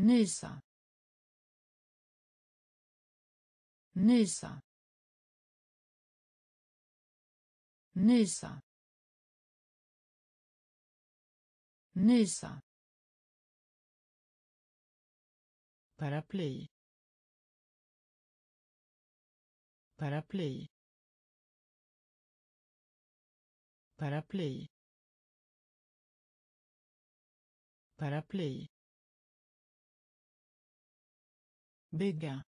nysa, nysa, nysa, nysa, paraply, paraply, paraply, paraply, bygga,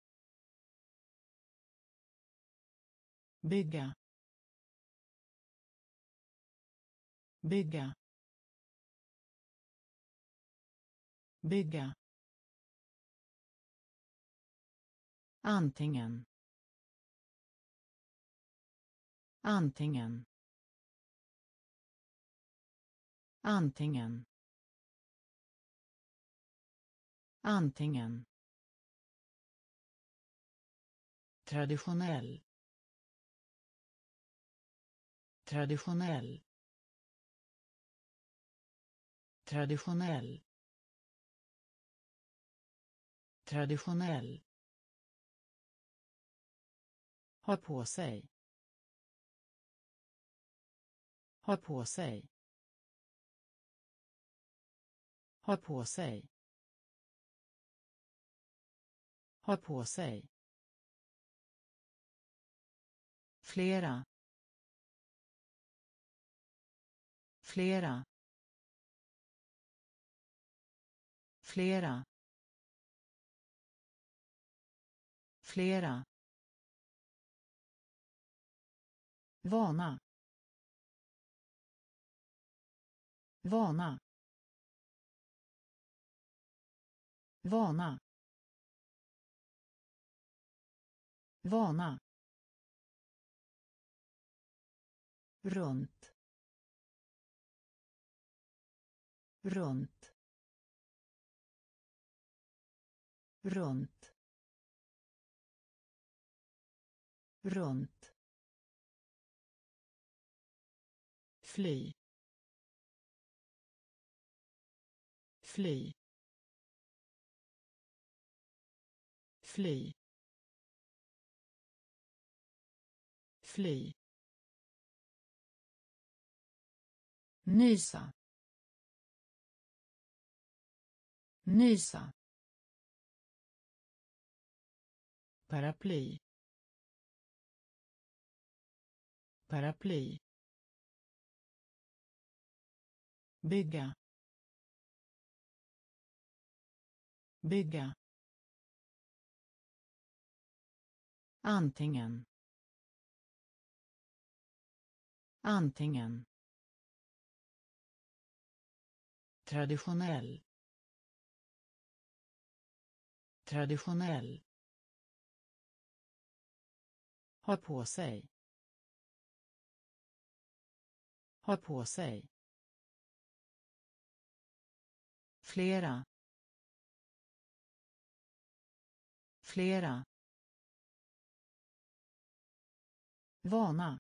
bygga, bygga, bygga, antingen, antingen, antingen, antingen, traditionell, traditionell, traditionell, traditionell, ha på sig, ha på sig, ha på sig, ha på sig, flera, flera, flera, flera, vana, vana, vana, vana, runt, runt, runt, runt, fly, fly, fly, fly, nysa, nysa, paraply, paraply, bygga, bygga, antingen, antingen, traditionell, traditionell, ha på sig, ha på sig, flera, flera, vana,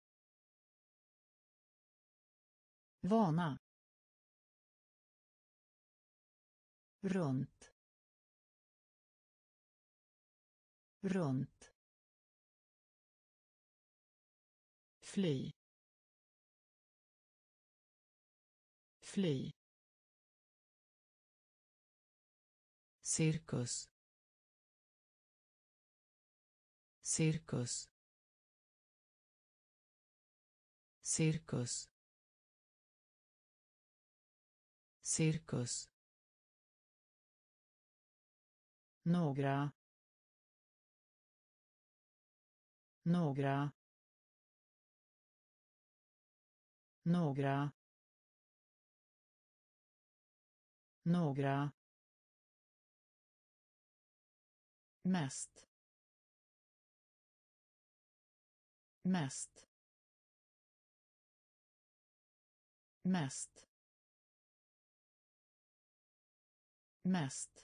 vana, runt, runt, fly, fly, cirkus, cirkus, cirkus, cirkus, några, några, några, några, mest, mest, mest, mest,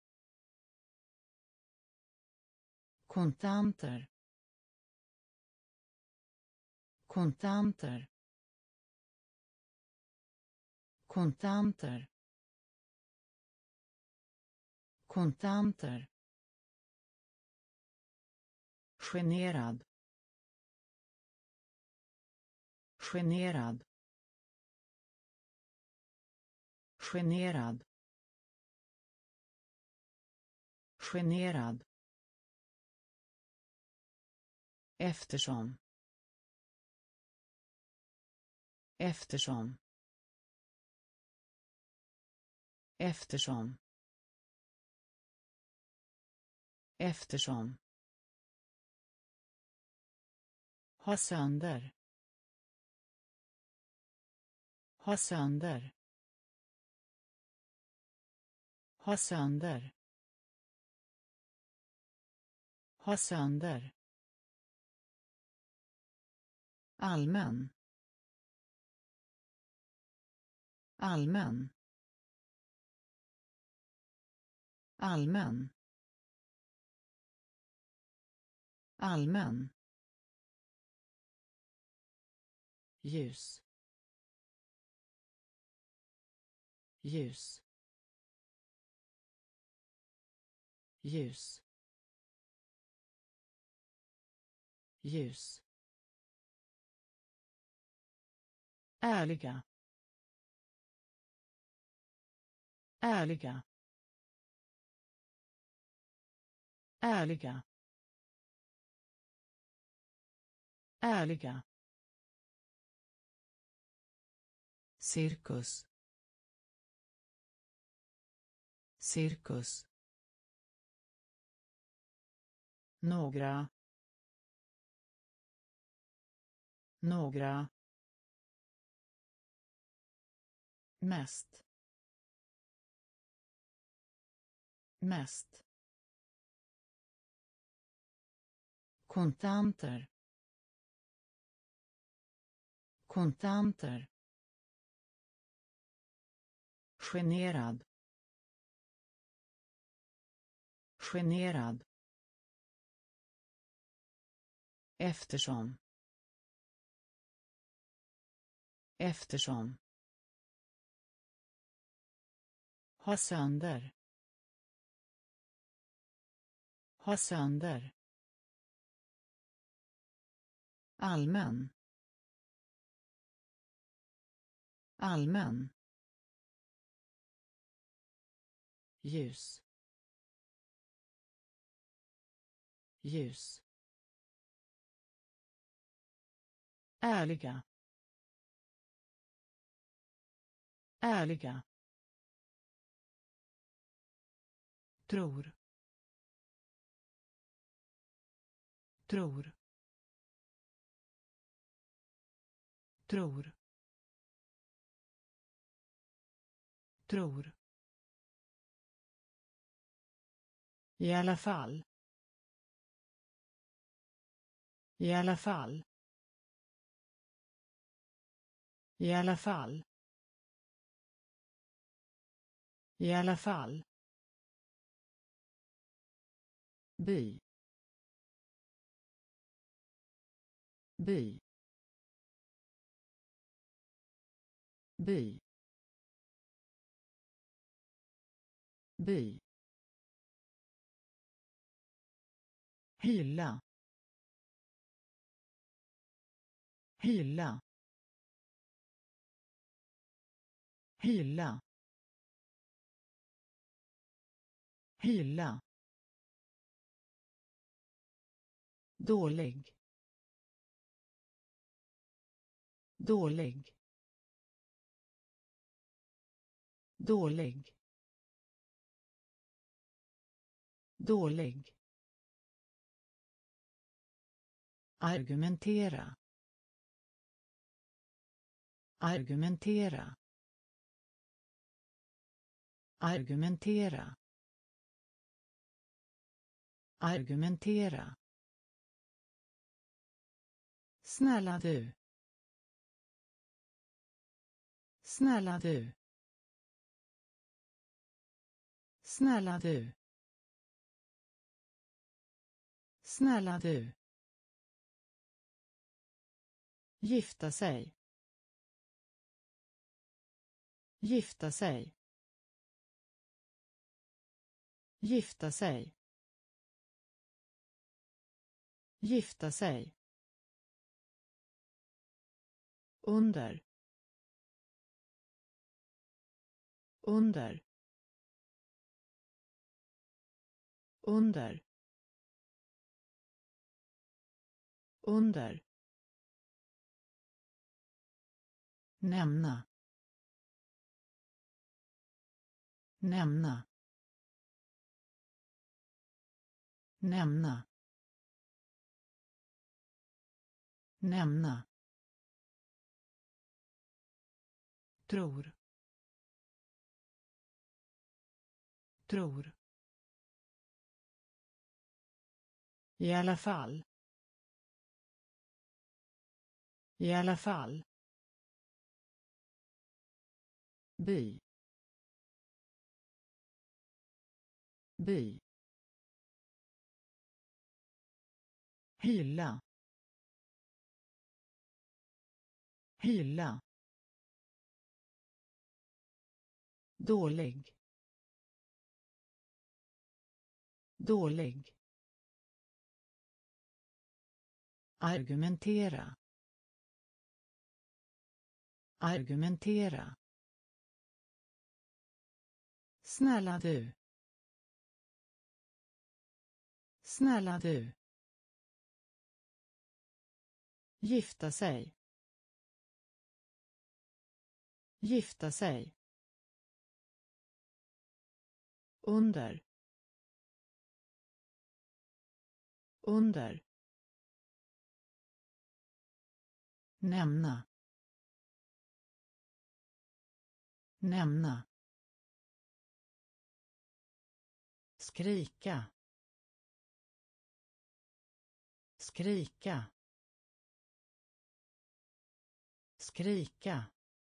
kontanter, kontanter, kontanter, kontanter, generad, generad, generad, generad, eftersom, eftersom, eftersom, eftersom, ha sönder, ha sönder, ha sönder, ha sönder, allmän, allmän, allmän, allmän, ljus, ljus, ljus, ljus, ärliga, ärliga, ärliga, ärliga, cirkus, cirkus, några, några, mest, mest, kontanter, kontanter, generad, generad, eftersom, eftersom, ha sönder, ha sönder, allmän, allmän, ljus, ljus, ärliga, ärliga, tror, tror, tror, tror, i alla fall, i alla fall, i alla fall, i alla fall, by, by, by, by, hylla, hylla, hylla, hylla, dålig, dålig, dålig, dålig, argumentera, argumentera, argumentera, argumentera, snälla du, snälla du, snälla du, snälla du, gifta sig, gifta sig, Gifta sig. Gifta sig. Under. Under. Under. Under. Nämna. Nämna. Nämna. Nämna. Tror. Tror. I alla fall. I alla fall. By. By. Hylla. Hylla. Dålig. Dålig. Argumentera. Argumentera. Snälla du. Snälla du. Gifta sig. Gifta sig. Under. Under. Nämna. Nämna. Skrika. Skrika. Skrika.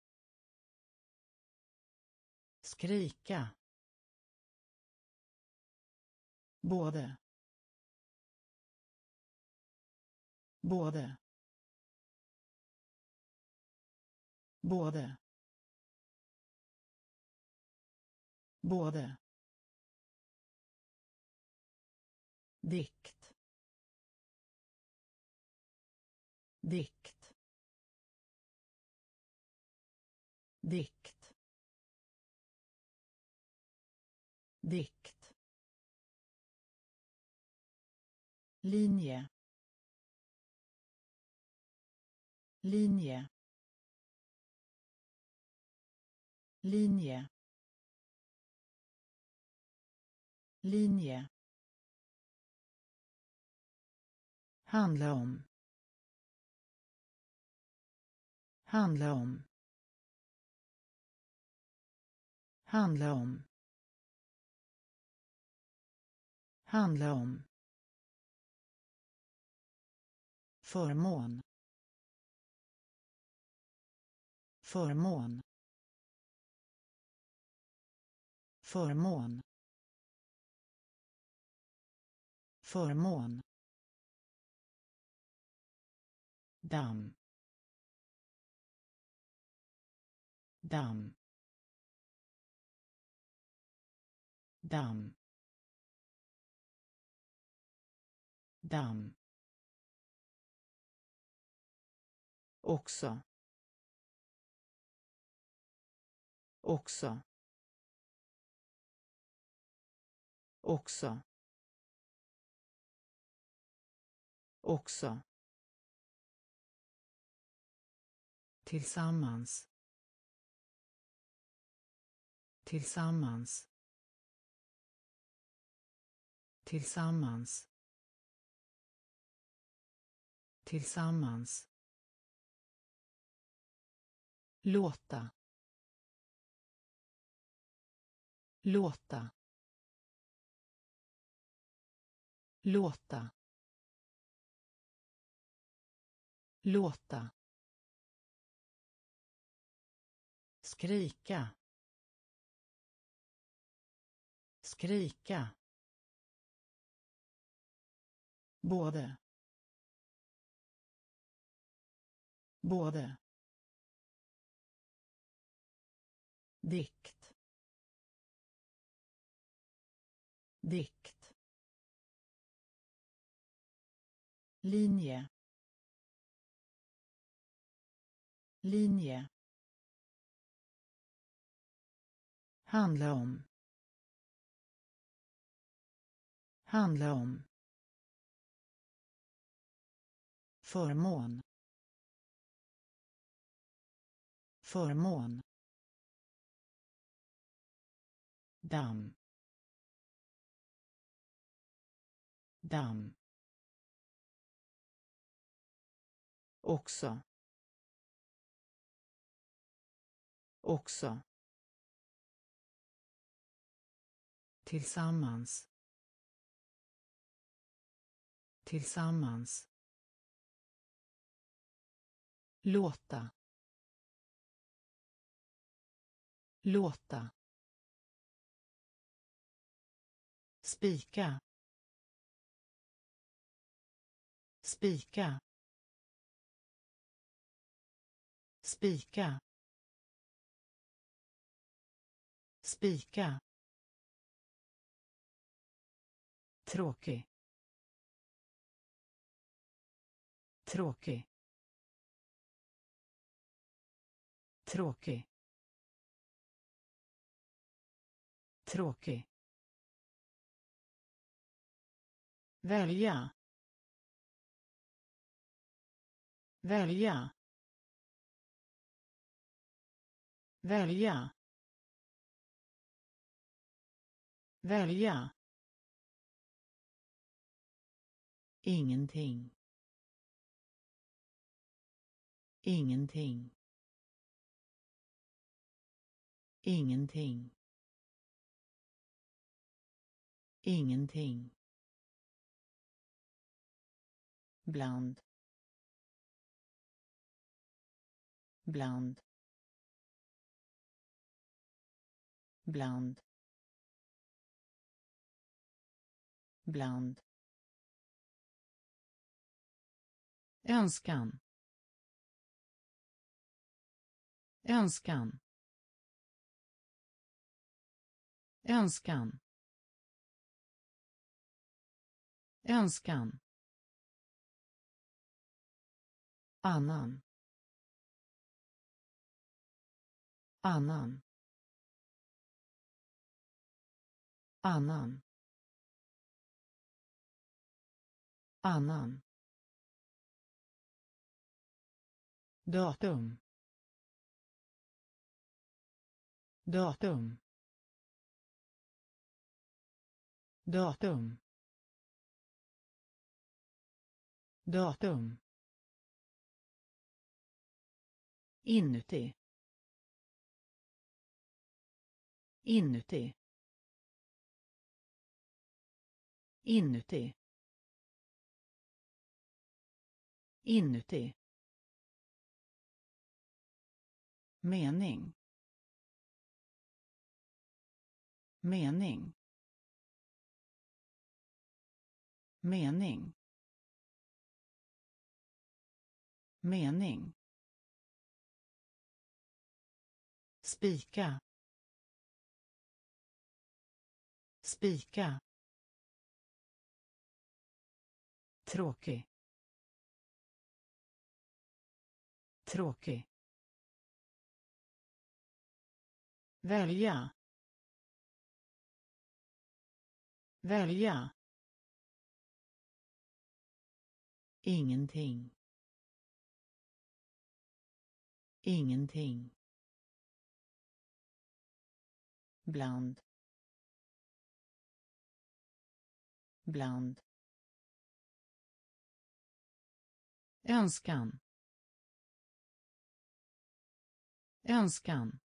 Skrika. Både. Både. Både. Både. Dikt. Dikt. Dikt. Dikt. Linje. Linje. Linje. Linje. Handla om. Handla om. Handla om. Handla om. Förmån. Förmån. Förmån. Förmån. Damm. Damm. Damm. Damm. Också. Också. Också. Också. Tillsammans. Tillsammans. Tillsammans. Tillsammans. Låta. Låta. Låta. Låta. Skrika. Skrika. Både. Både. Dikt. dikt, linje, linje, handla om, handla om, förmån, förmån, damm, damm, också, också, tillsammans, tillsammans, låta, låta, spika, spika, spika, spika, tråkig, tråkig, tråkig, tråkig, välja, välja, välja, välja, ingenting, ingenting, ingenting, ingenting, bland, bland, bland, bland, önskan, önskan, önskan, önskan, annan, annan, annan, annan, datum, datum, datum, datum, inuti, inuti, inuti, inuti, mening, mening, mening, mening, spika, spika, tråkig, tråkig, välja, välja, ingenting, ingenting, bland, bland, önskan, önskan,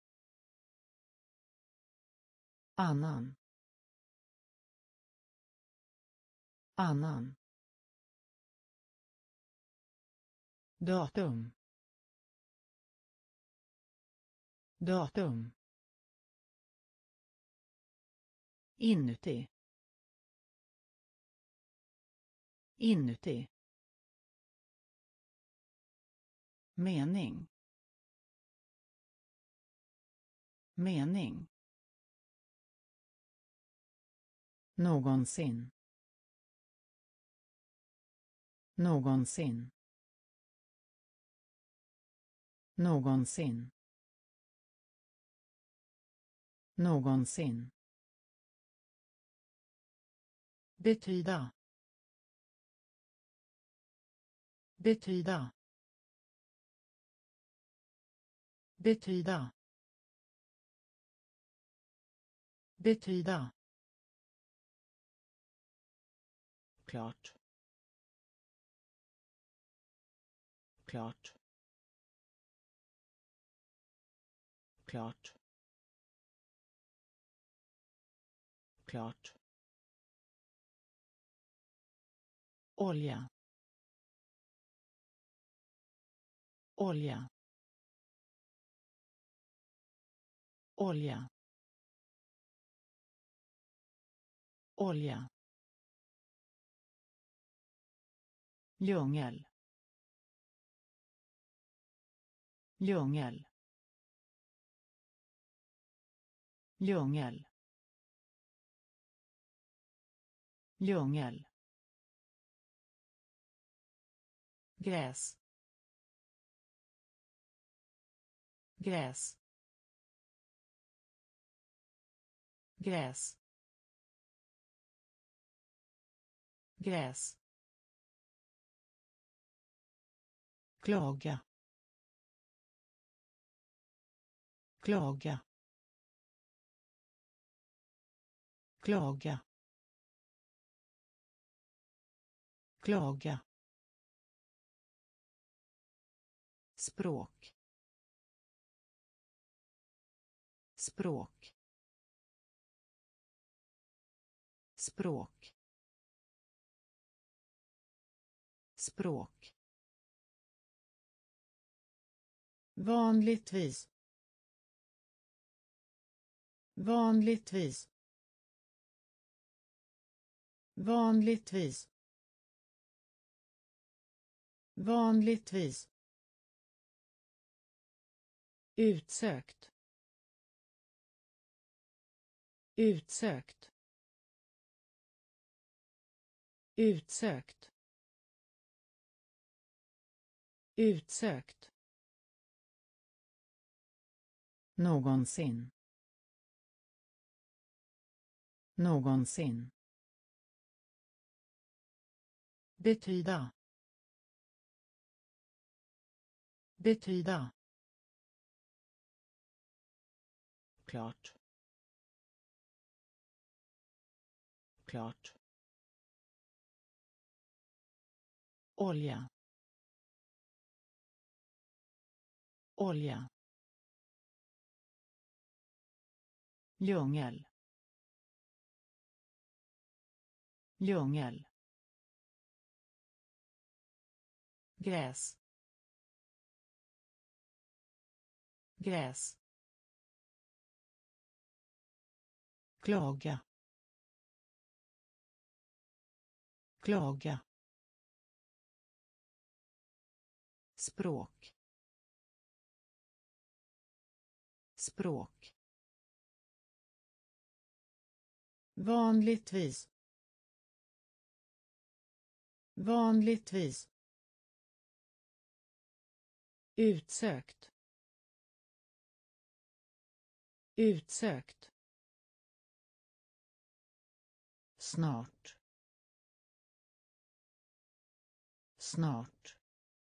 annan, annan, datum, datum, inuti, inuti, mening, mening, någonsin, någonsin, någonsin, någonsin, betyda, betyda, betyda, betyda, klart, klart, klart, klart, olja, olja, olja, olja, djungel, djungel, djungel, djungel, gräs, gräs, gräs, gräs, klaga, klaga, klaga, klaga, språk, språk, språk, språk, vanligtvis, vanligtvis, vanligtvis, vanligtvis, utsökt, utsökt, utsökt, utsökt, någonsin, någonsin, betyda, betyda, klart, klart, olja, olja, djungel, djungel, gräs, gräs, klaga, klaga, språk, språk, vanligtvis, vanligtvis, utsökt, utsökt, snart, snart,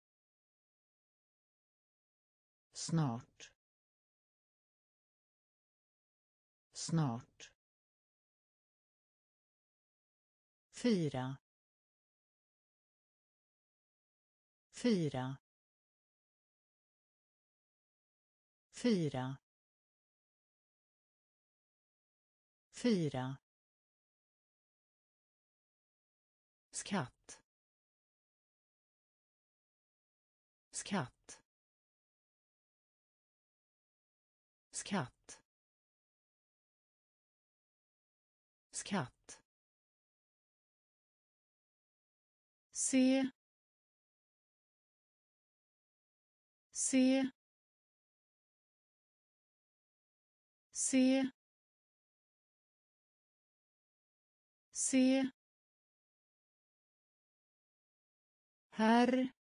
snart, snart, fira, fira, fira, fira, skatt, skatt, skatt, skatt, se, se, se, Se. Herr.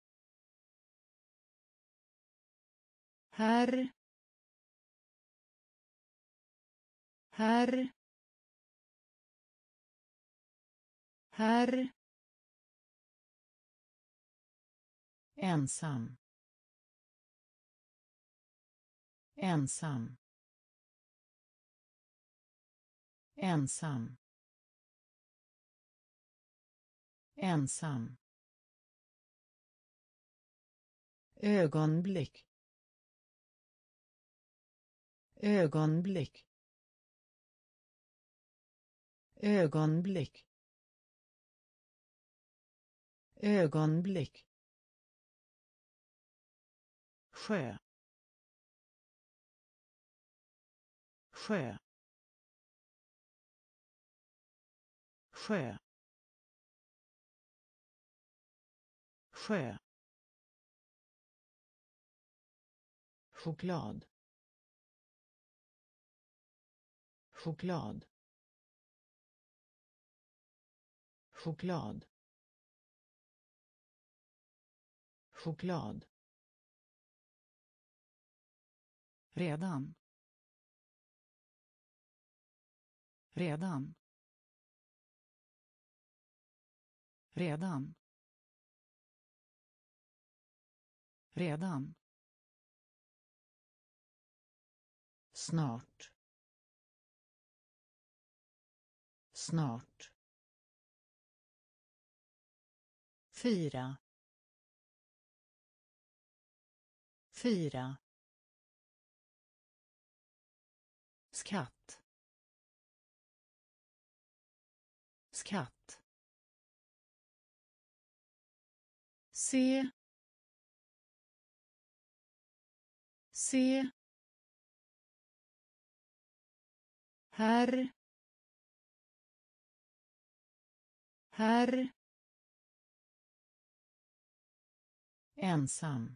Herr. Herr. Herr. Ensam. Ensam. Ensam. Ensam. Ögonblick. Ögonblick. Ögonblick. Ögonblick. Sjö. Sjö. Sjö. Sjö. Choklad. Choklad. Choklad. Choklad. Redan. Redan. Redan. Redan. Snart. Snart. Fyra. Fyra. Skatt. Skatt. Se. Se. Herr. Herr. Ensam.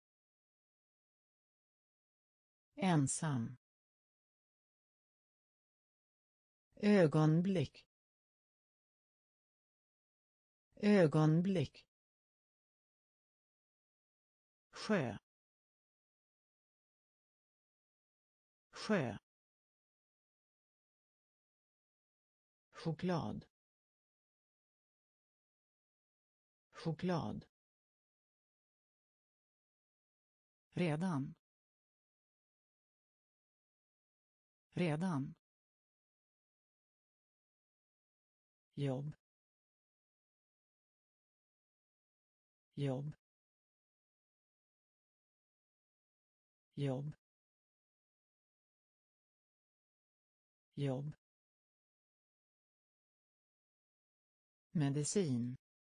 Ensam. Ögonblick. Ögonblick. Sjö. Sjö. Choklad. Choklad. Redan. Redan. Jobb. Jobb. Jobb. Jobb. Medicin.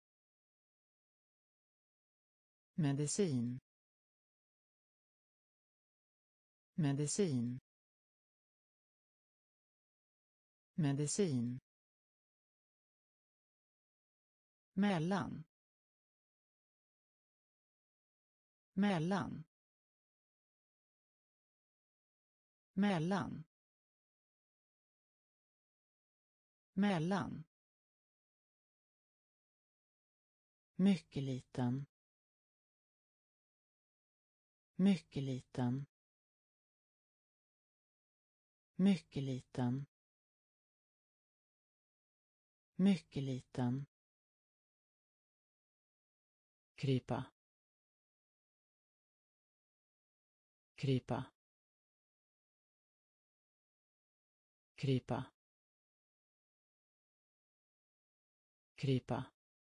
Medicin. Medicin. Medicin. Mellan. Mellan. Mellan. Mellan. Mycket liten. Mycket liten. Mycket liten. Mycket liten. Krypa. Krypa. Krypa. Krypa.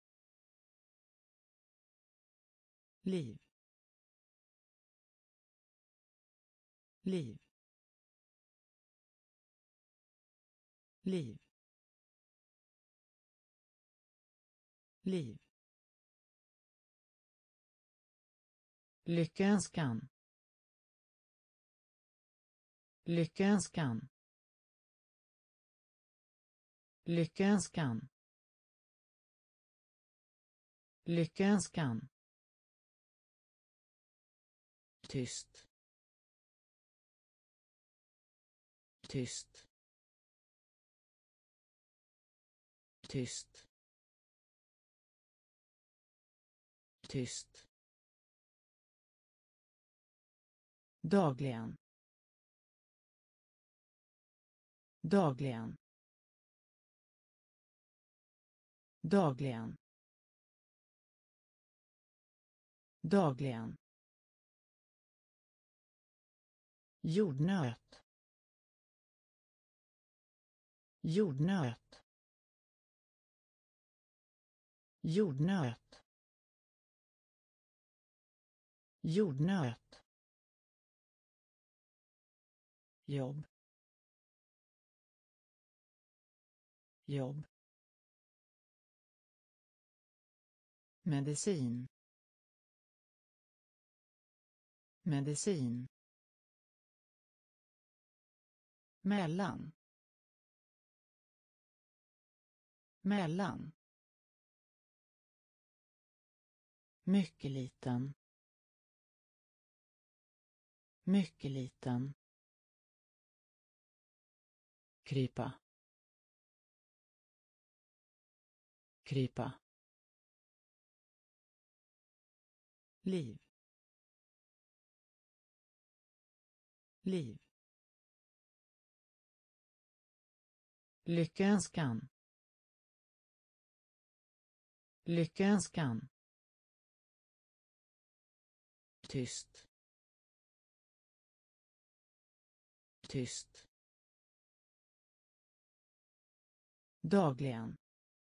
Liv. Liv. Liv. Liv. Lyckönskan. Lyckönskan. Lyckönskan. Lyckönskan. Tyst. Tyst. tyst, tyst, dagligen, dagligen, dagligen, dagligen, jordnöt, jordnöt, jordnöt, jordnöt, jobb, jobb, medicin, medicin, mellan, mellan, mycket liten, mycket liten, krypa, krypa, liv, liv, lyckönskan, lyckönskan, tyst, tyst, dagligen,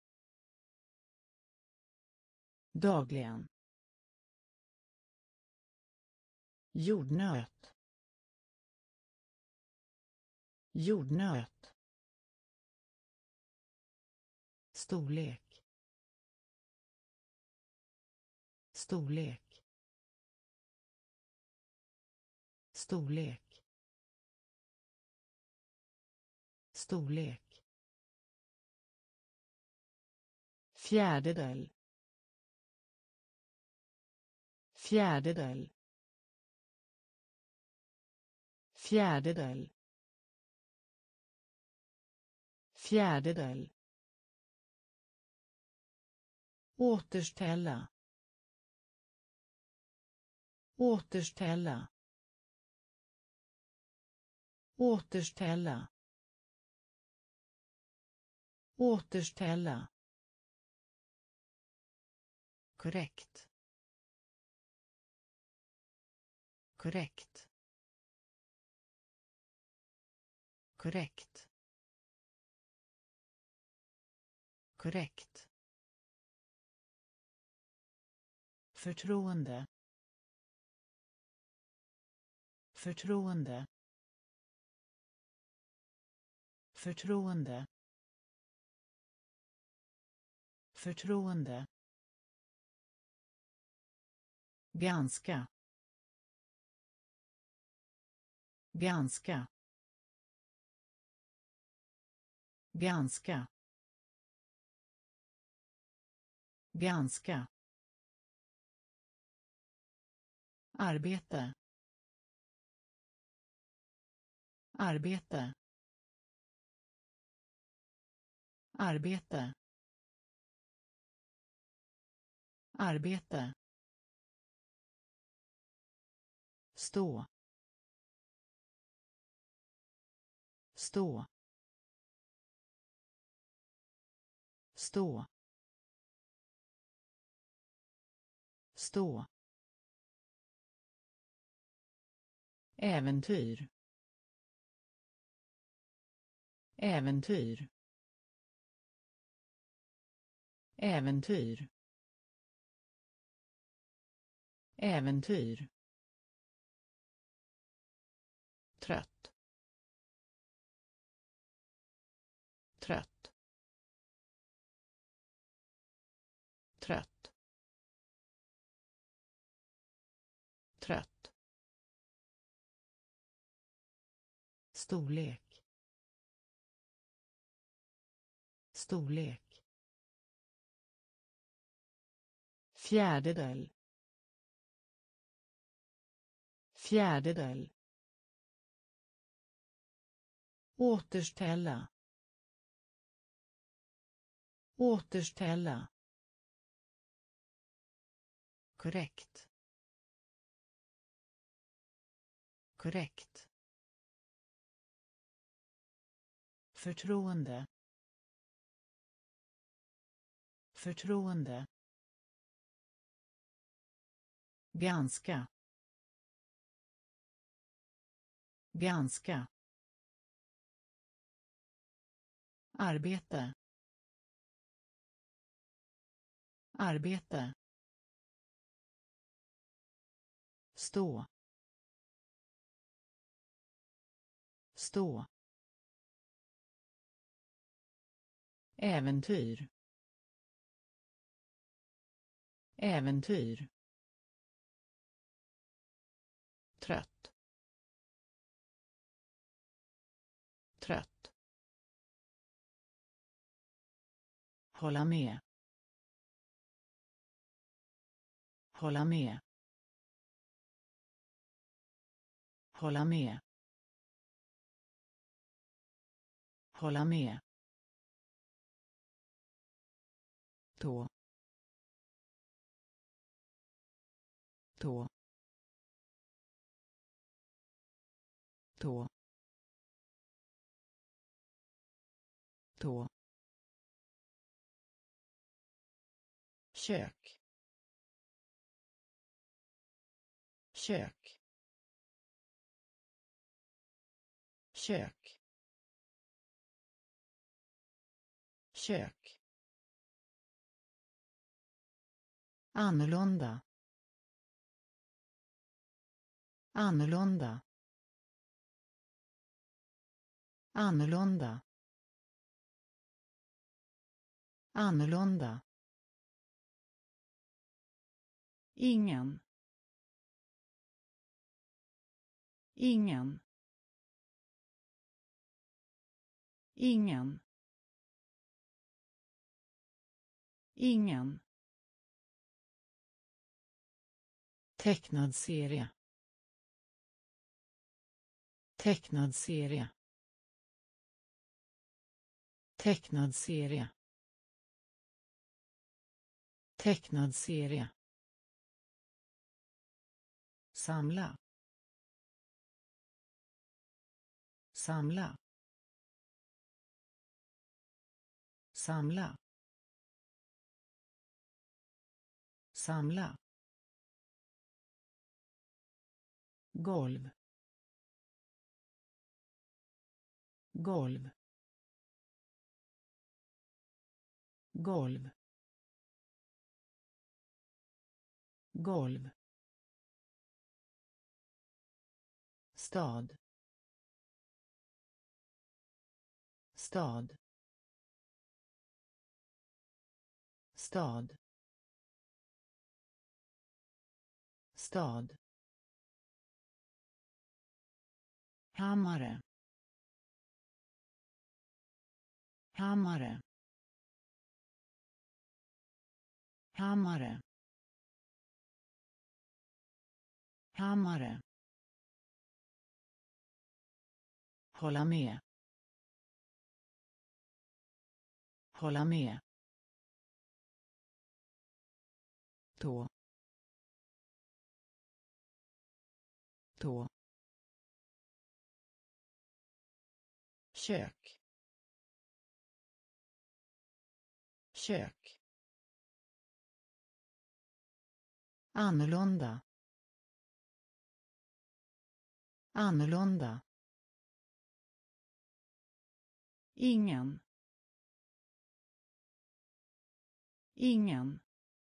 dagligen, jordnöt, jordnöt, storlek, storlek, storlek, storlek, fjärdedel, fjärdedel, fjärdedel, fjärdedel, återställa, återställa, återställa, återställa, korrekt, korrekt, korrekt, korrekt, förtroende, förtroende, förtroende, förtroende, ganska, ganska, ganska, ganska, arbete, arbete, arbete, arbete, stå, stå, stå, stå, äventyr, äventyr, äventyr, äventyr, trött, trött, trött, trött, storlek, storlek, fjärdedel, fjärdedel, återställa, återställa, korrekt, korrekt, förtroende, förtroende, ganska, ganska, arbete, arbete, stå, stå, äventyr, äventyr, trött, trött, hålla med, hålla med, hålla med, hålla med, tå, tå, tå, tå, kök, kök, kök, kök, annorlunda, annorlunda, annorlunda, annorlunda, ingen, ingen, ingen, ingen, tecknad serie, tecknad serie, tecknad serie, tecknad serie, samla, samla, samla, samla, golv, golv, golv, golv, stad, stad, stad, stad, hammare, hammare, hammare, hammare, hålla med, hålla med, tå, tå, kök, kök, annorlunda, annorlunda, ingen, ingen,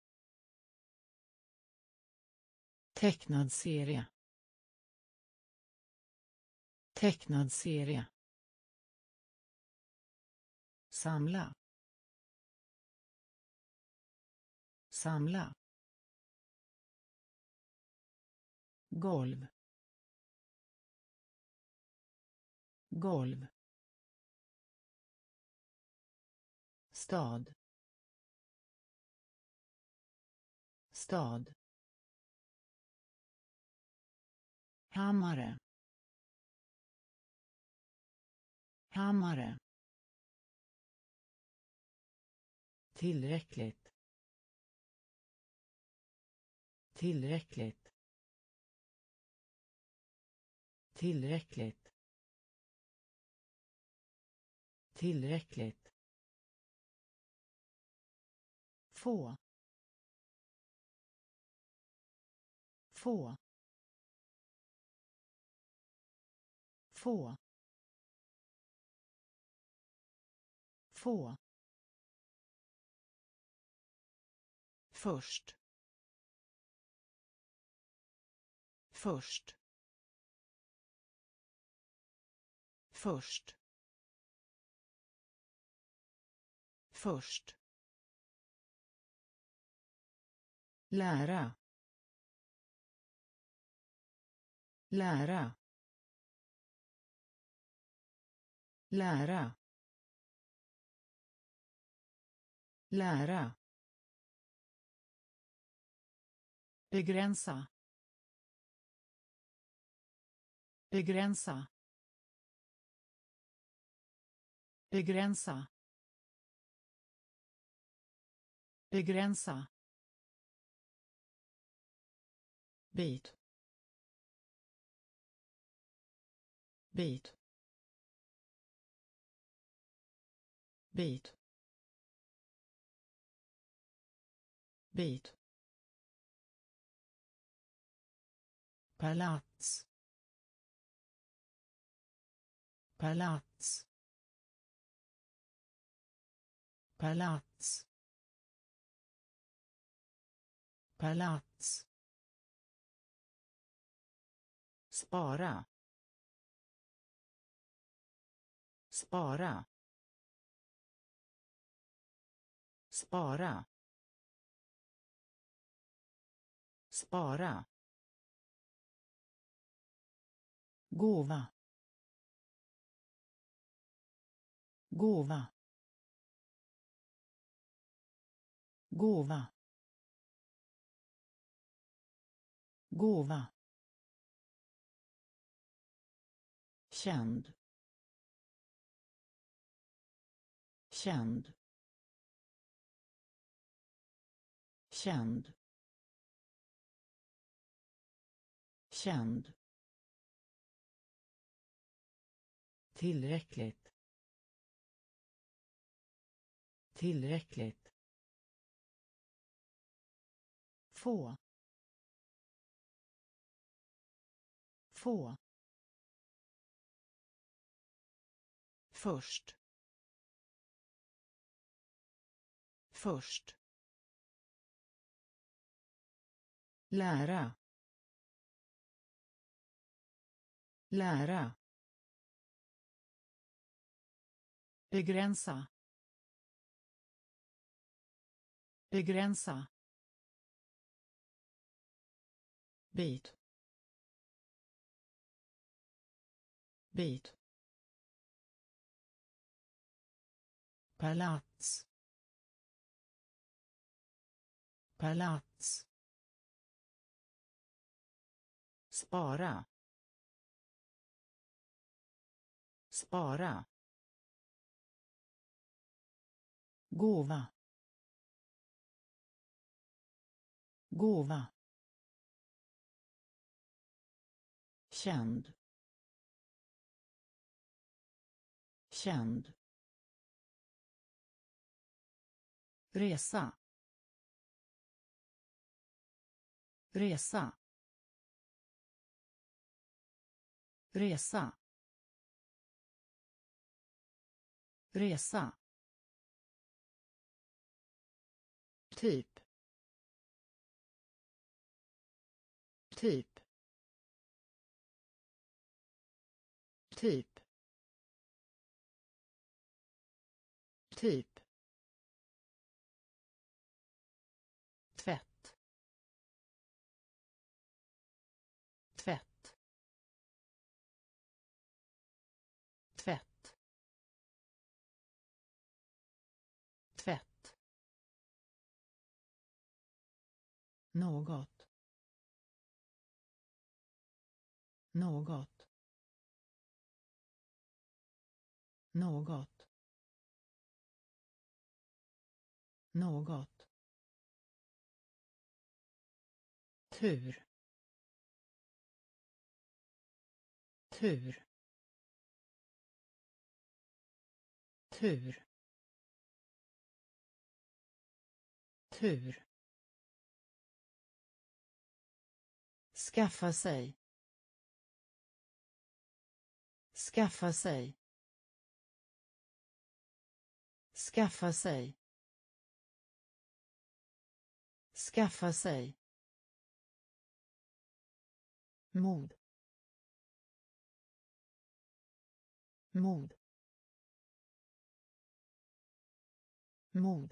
tecknad serie, tecknad serie, samla, samla, golv, golv, stad, stad, hammare, hammare, tillräckligt, tillräckligt, tillräckligt, tillräckligt, få, få, få, få, först, först, först, först, lära, lära, lära, lära, begränsa, begränsa, begränsa, begränsa, bit, bit, bit, bit, palats, palats, palats, palats, spara, spara, spara, spara, gåva, gåva, gåva, gåva, känd, känd, känd, känd, tillräckligt, tillräckligt, få, få, först, först, lära, lära, begränsa, begränsa, bit, bit, palats, palats, spara, spara, gåva, gåva, känd, känd, resa, resa, resa, resa, typ, typ, typ, typ, tvätt, tvätt, tvätt, tvätt, något, något, något, något, tur, tur, tur, tur, skaffa sig, skaffa sig, skaffa sig, skaffa sig, mod, mod, mod,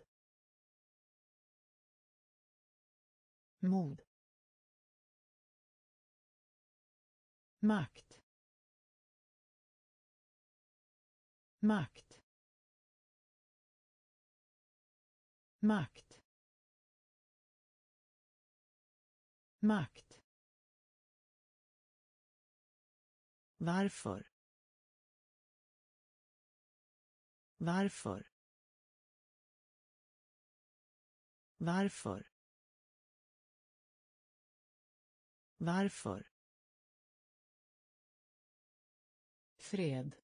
mod, makt, makt, makt, makt, varför, varför, varför, varför, fred,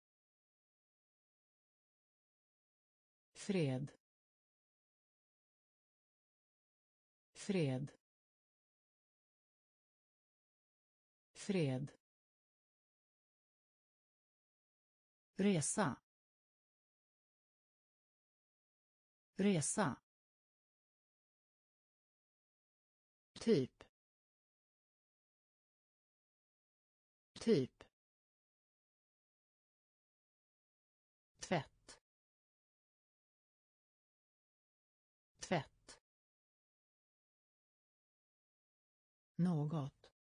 fred, fred, fred, resa, resa, typ, typ, tvätt, tvätt, något,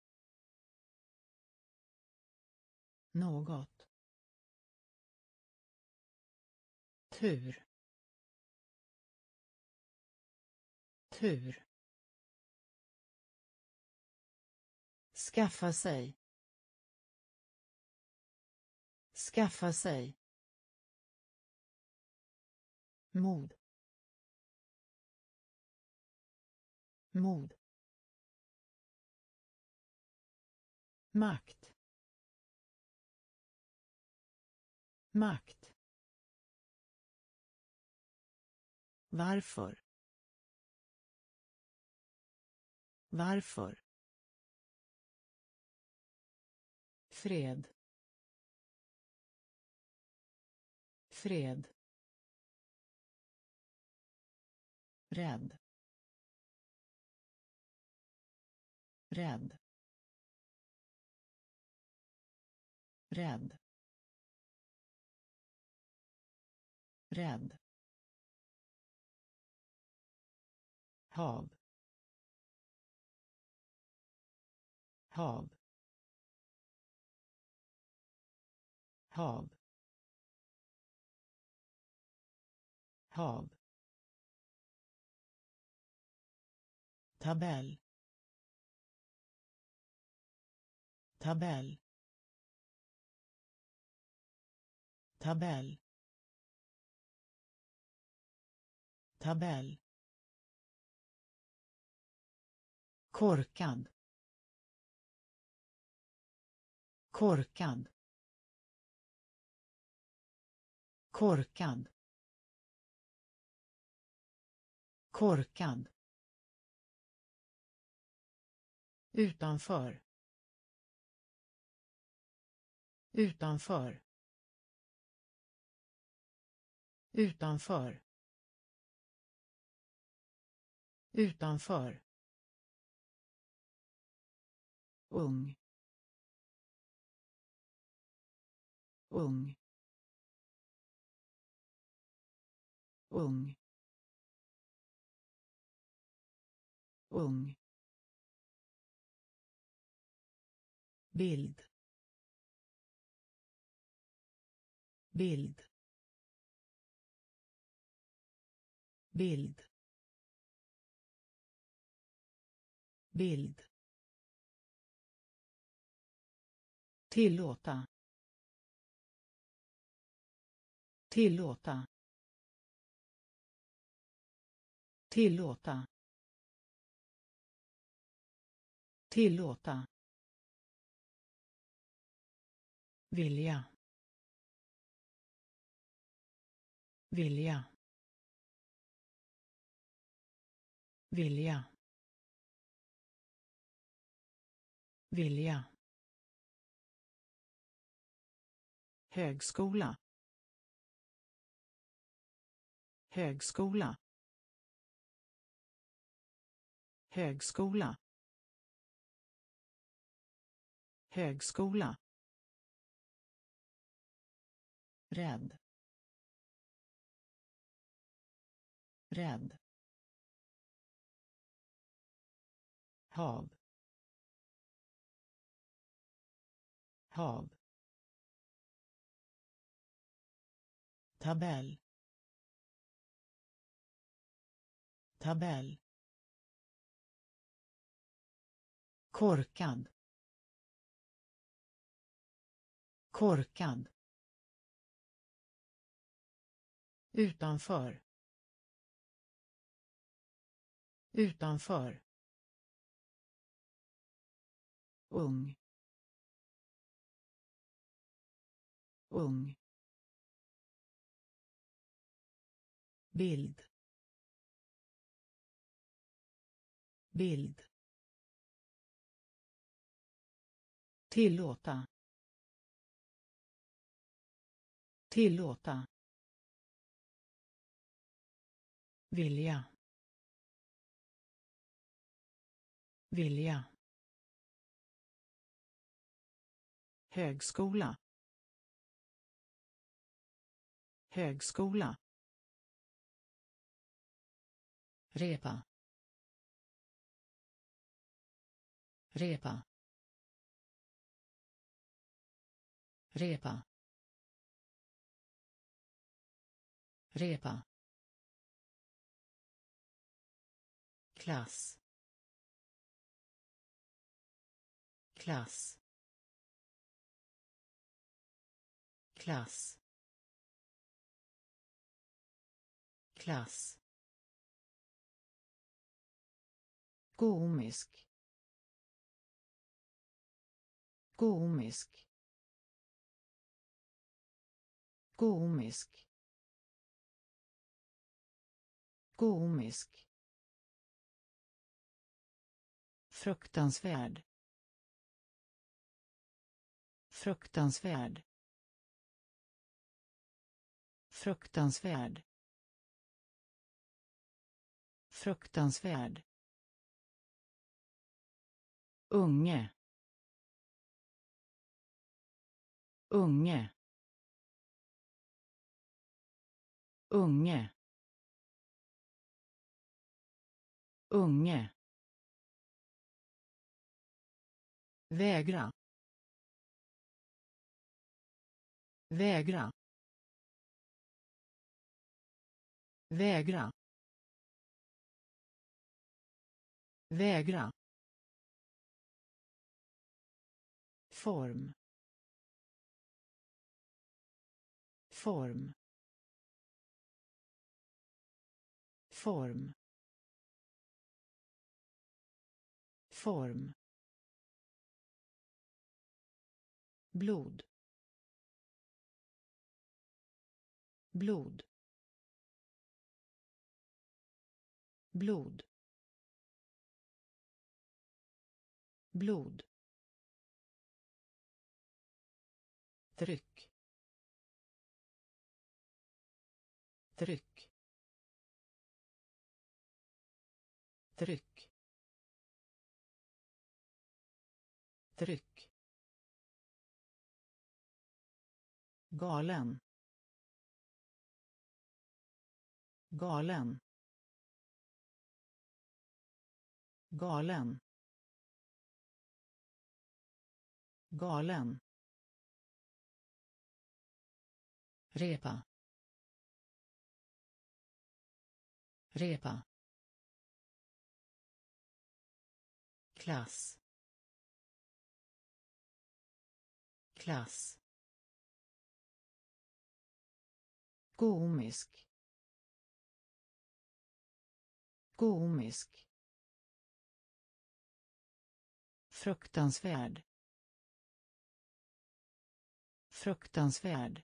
något, tur, tur, skaffa sig, skaffa sig, mod, mod, makt, makt, varför, varför, fred, fred, rädd, rädd, rädd, rädd, hav, hav, hav, hav, tabell, tabell, tabell, tabell, korkad, korkad, korkad, korkad, utanför, utanför, utanför, utanför, ung, ung, ung, ung, bild, bild, bild, bild, tillåta, tillåta, tillåta, tillåta, vilja, vilja, vilja, vilja, högskola, högskola, högskola, högskola, rädd, rädd, hav, hav, tabell, tabell, korkad, korkad, utanför, utanför, ung, ung, bild, bild, tillåta, tillåta, vilja, vilja, högskola, högskola, repa, repa, repa, repa, klass, klass, klass, klass, komisk, komisk, komisk, komisk, fruktansvärd, fruktansvärd, fruktansvärd, fruktansvärd, unge, unge, unge, unge, vägra, vägra, vägra, vägra, form, form, form, form, blod, blod, blod, blod, tryck, tryck, tryck, tryck, galen, galen, galen, galen, repa, repa, klass, klass, komisk, komisk, fruktansvärd, fruktansvärd,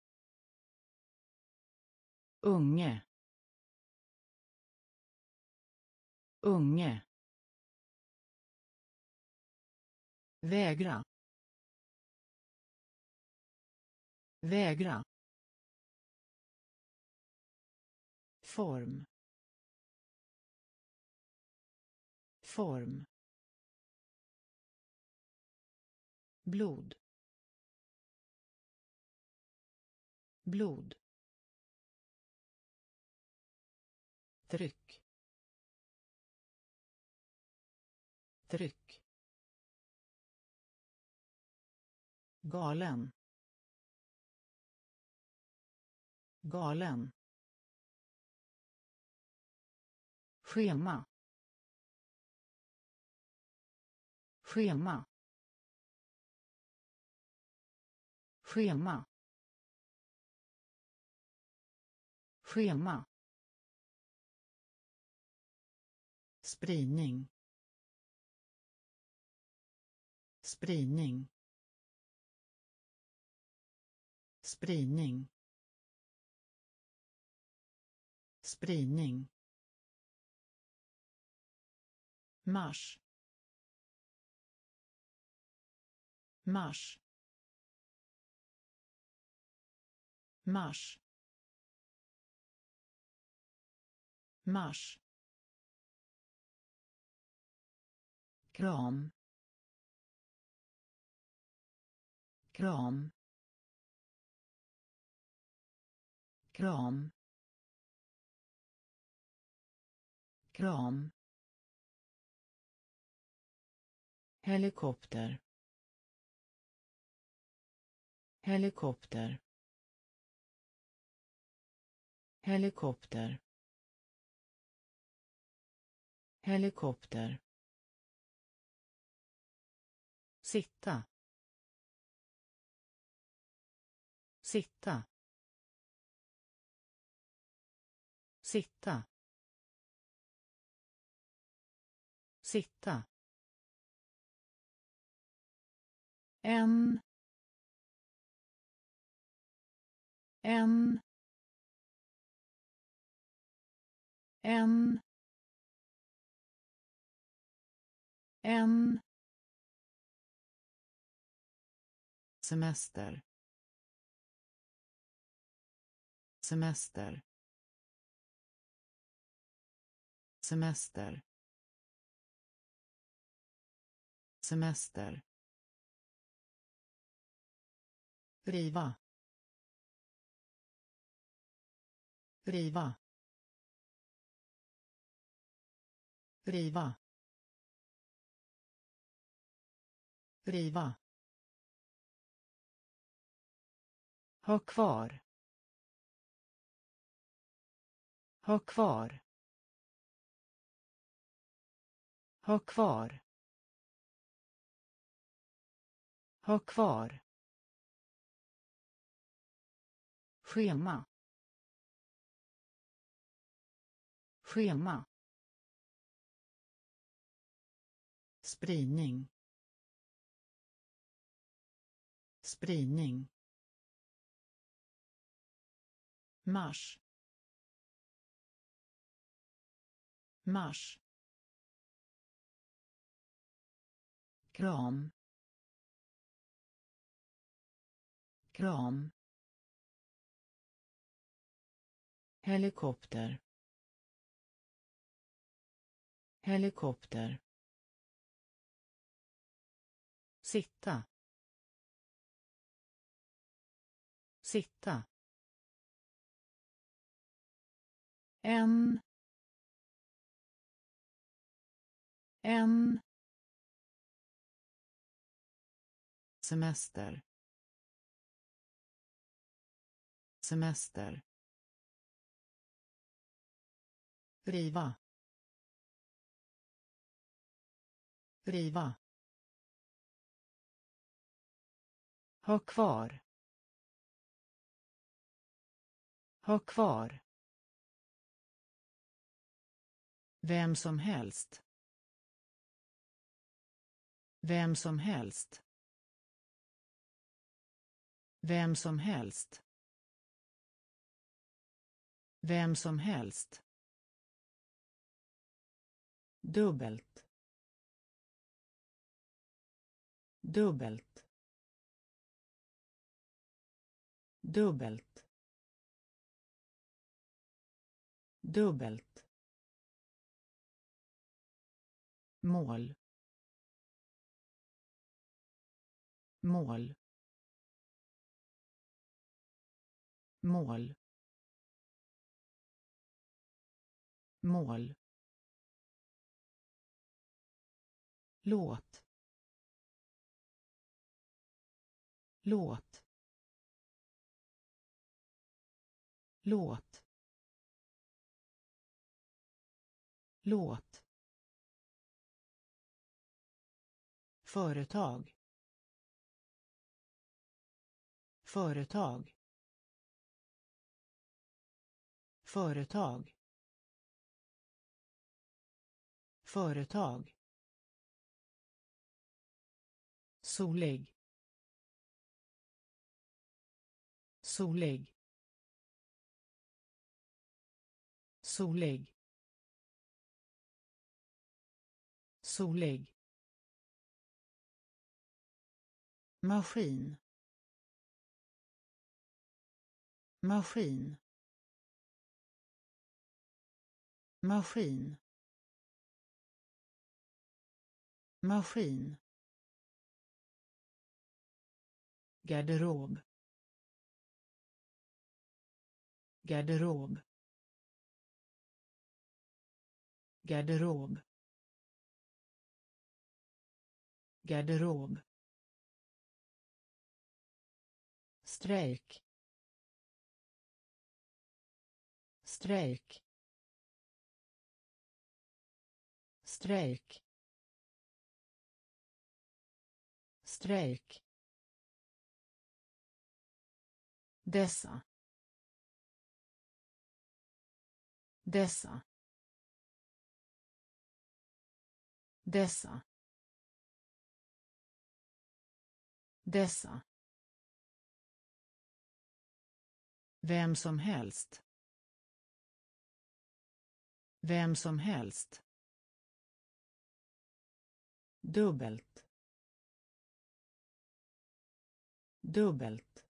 unge, unge, vägra, vägra, form, form, blod, blod, tryck, tryck, galen, galen, schema, schema, schema, schema, spridning, spridning, spridning, spridning, mars, mars, mars, mars, kram, kram, kram, kram, helikopter, helikopter, helikopter, helikopter, sitta, sitta, sitta, sitta, en, en, en, en, semester, semester, semester, semester, driva, driva, driva, driva, ha kvar, ha kvar, ha kvar, ha kvar, schema, schema, spridning, spridning, mars, mars, kram, kram, helikopter, helikopter, sitta, sitta, en, semester, semester, driva, driva, ha kvar, ha kvar, Vem som helst. Vem som helst. Vem som helst. Vem som helst. Dubbelt. Dubbelt. Dubbelt. Dubbelt. Mål. Mål. Mål. Mål. Låt. Låt. Låt. Låt. Företag. Företag. Företag. Företag. Solig. Solig. Solig. Solig. Maskin. Maskin. Maskin. Maskin. Garderob. Garderob. Garderob. Garderob. Strejk. Strejk. Strejk. Strejk. Dessa. Dessa. Dessa. Dessa. Vem som helst. Vem som helst. Dubbelt. Dubbelt.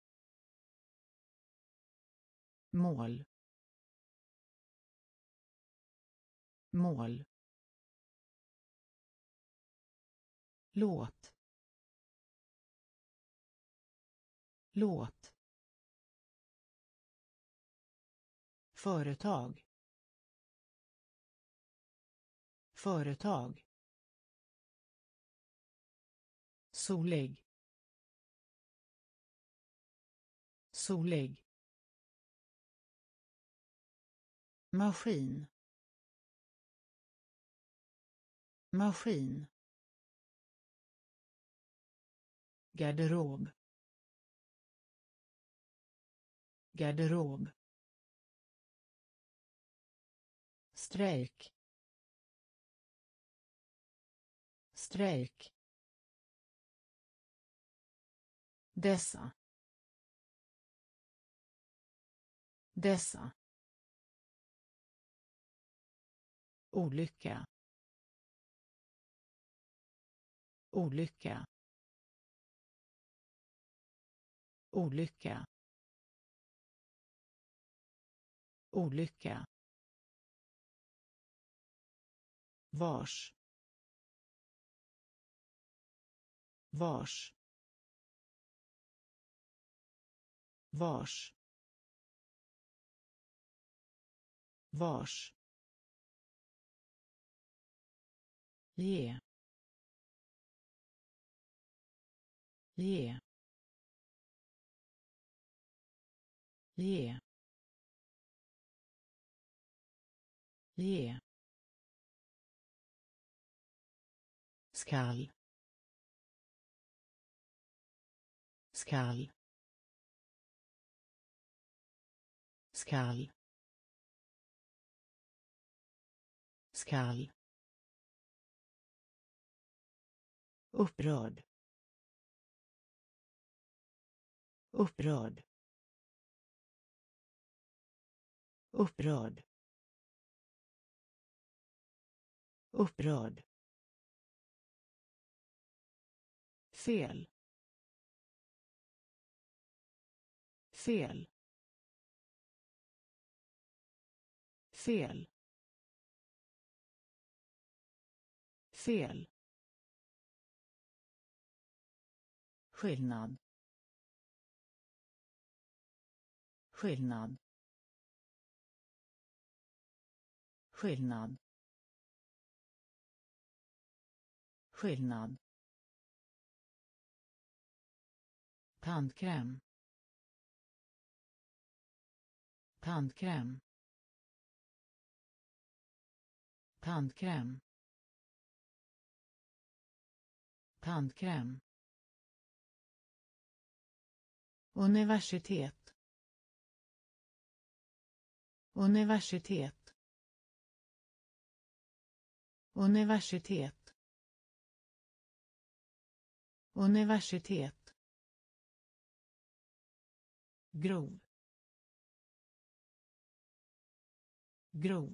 Mål. Mål. Låt. Låt. Företag. Företag. Solig. Solig. Maskin. Maskin. Garderob. Garderob. Strejk. Strejk. Dessa. Dessa. Olycka. Olycka. Olycka. Olycka. Vars. Vars. Vars. Vars. Ge. Ge. Ge. Ge. Skall. Skall. Skall. skall, upprörd, upprörd, upprörd, upprörd, fel, fel, fel, fel, skillnad, skillnad, skillnad, skillnad, tandkräm, tandkräm, tandkräm, tandkräm, universitet, universitet, universitet, universitet, grov, grov,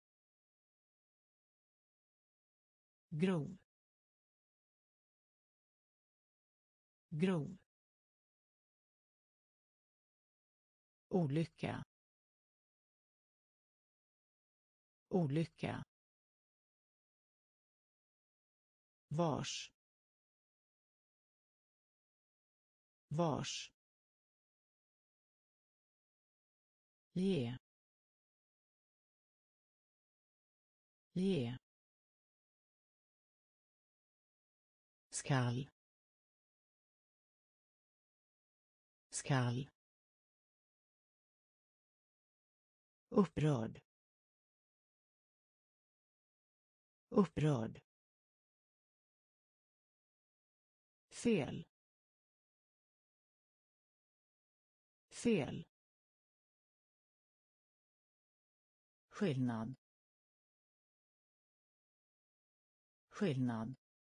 grov, grov, olycka, olycka, vars, vars, ge, ge, skall, skall, upprörd, upprörd, fel, fel, skillnad, skillnad,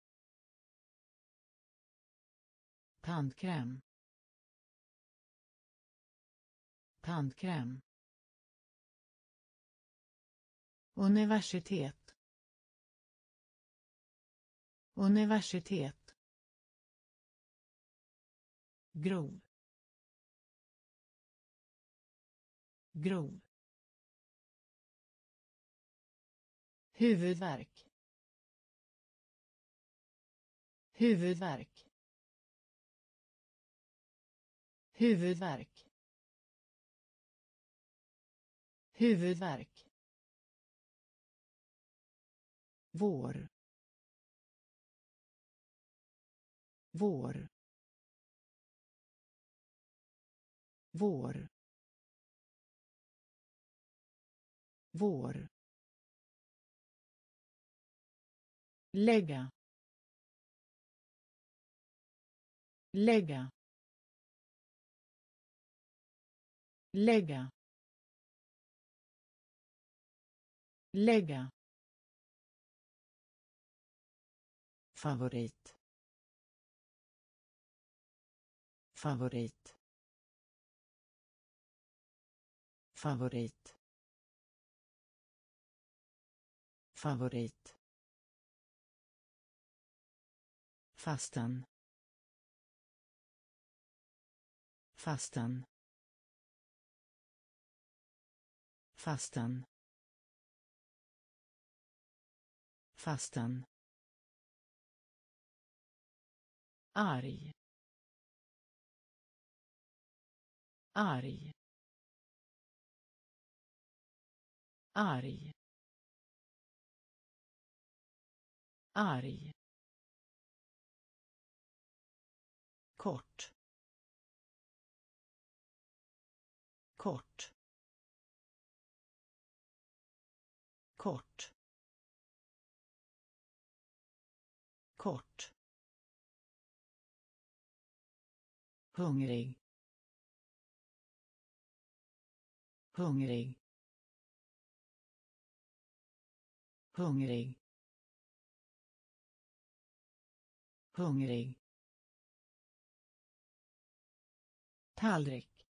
tandkräm, tandkräm, universitet, universitet, grov, grov, huvudvärk, huvudvärk, huvudvärk, huvudvärk, vår, vår, vår, vår, lägga, lägga, lägga, lägga, favorit, favorit, favorit, favorit, fastan, fastan, fastan, fastan, arg, arg, arg, arg, kort, kort, kort, kort, hungrig, hungrig, hungrig, hungrig, tallrik,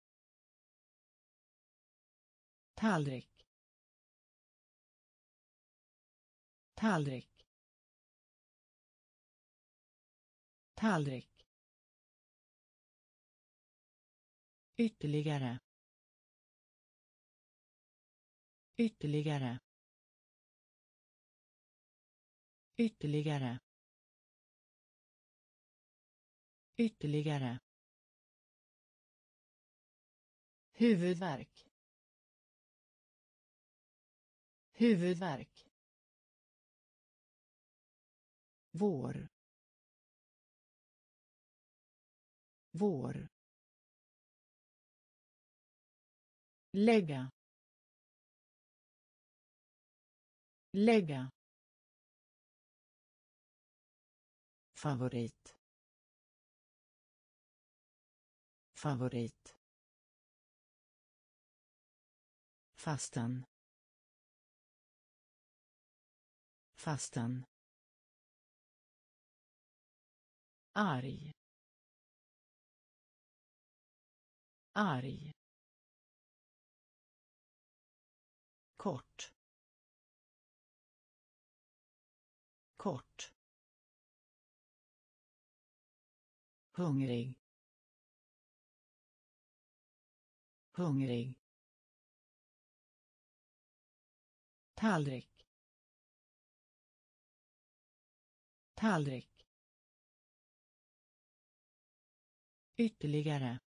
tallrik, tallrik, tallrik, ytterligare, ytterligare, ytterligare, ytterligare, huvudvärk, huvudvärk, vår, vår, lägga, lägga, favorit, favorit, fastan, fastan, arg, arg, kort, kort, hungrig, hungrig, tallrik, tallrik, ytterligare,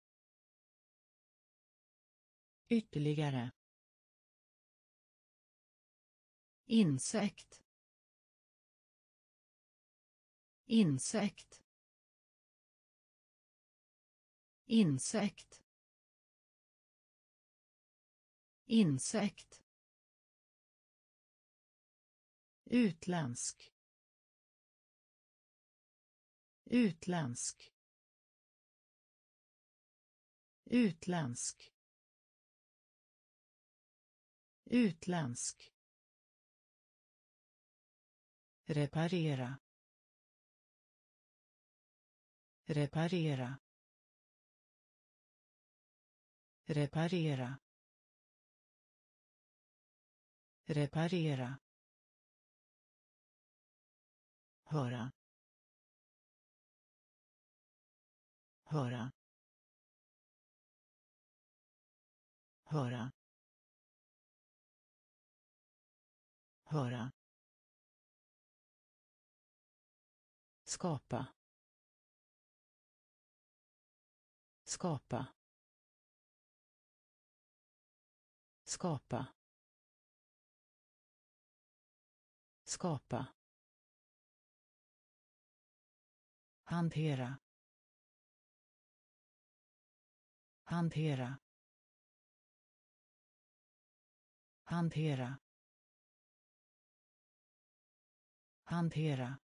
ytterligare, insekt, insekt, insekt, insekt, utländsk, utländsk, utländsk, utländsk, reparera, reparera, reparera, reparera, höra, höra, höra, höra, skapa, skapa, skapa, skapa, hantera, hantera, hantera, hantera,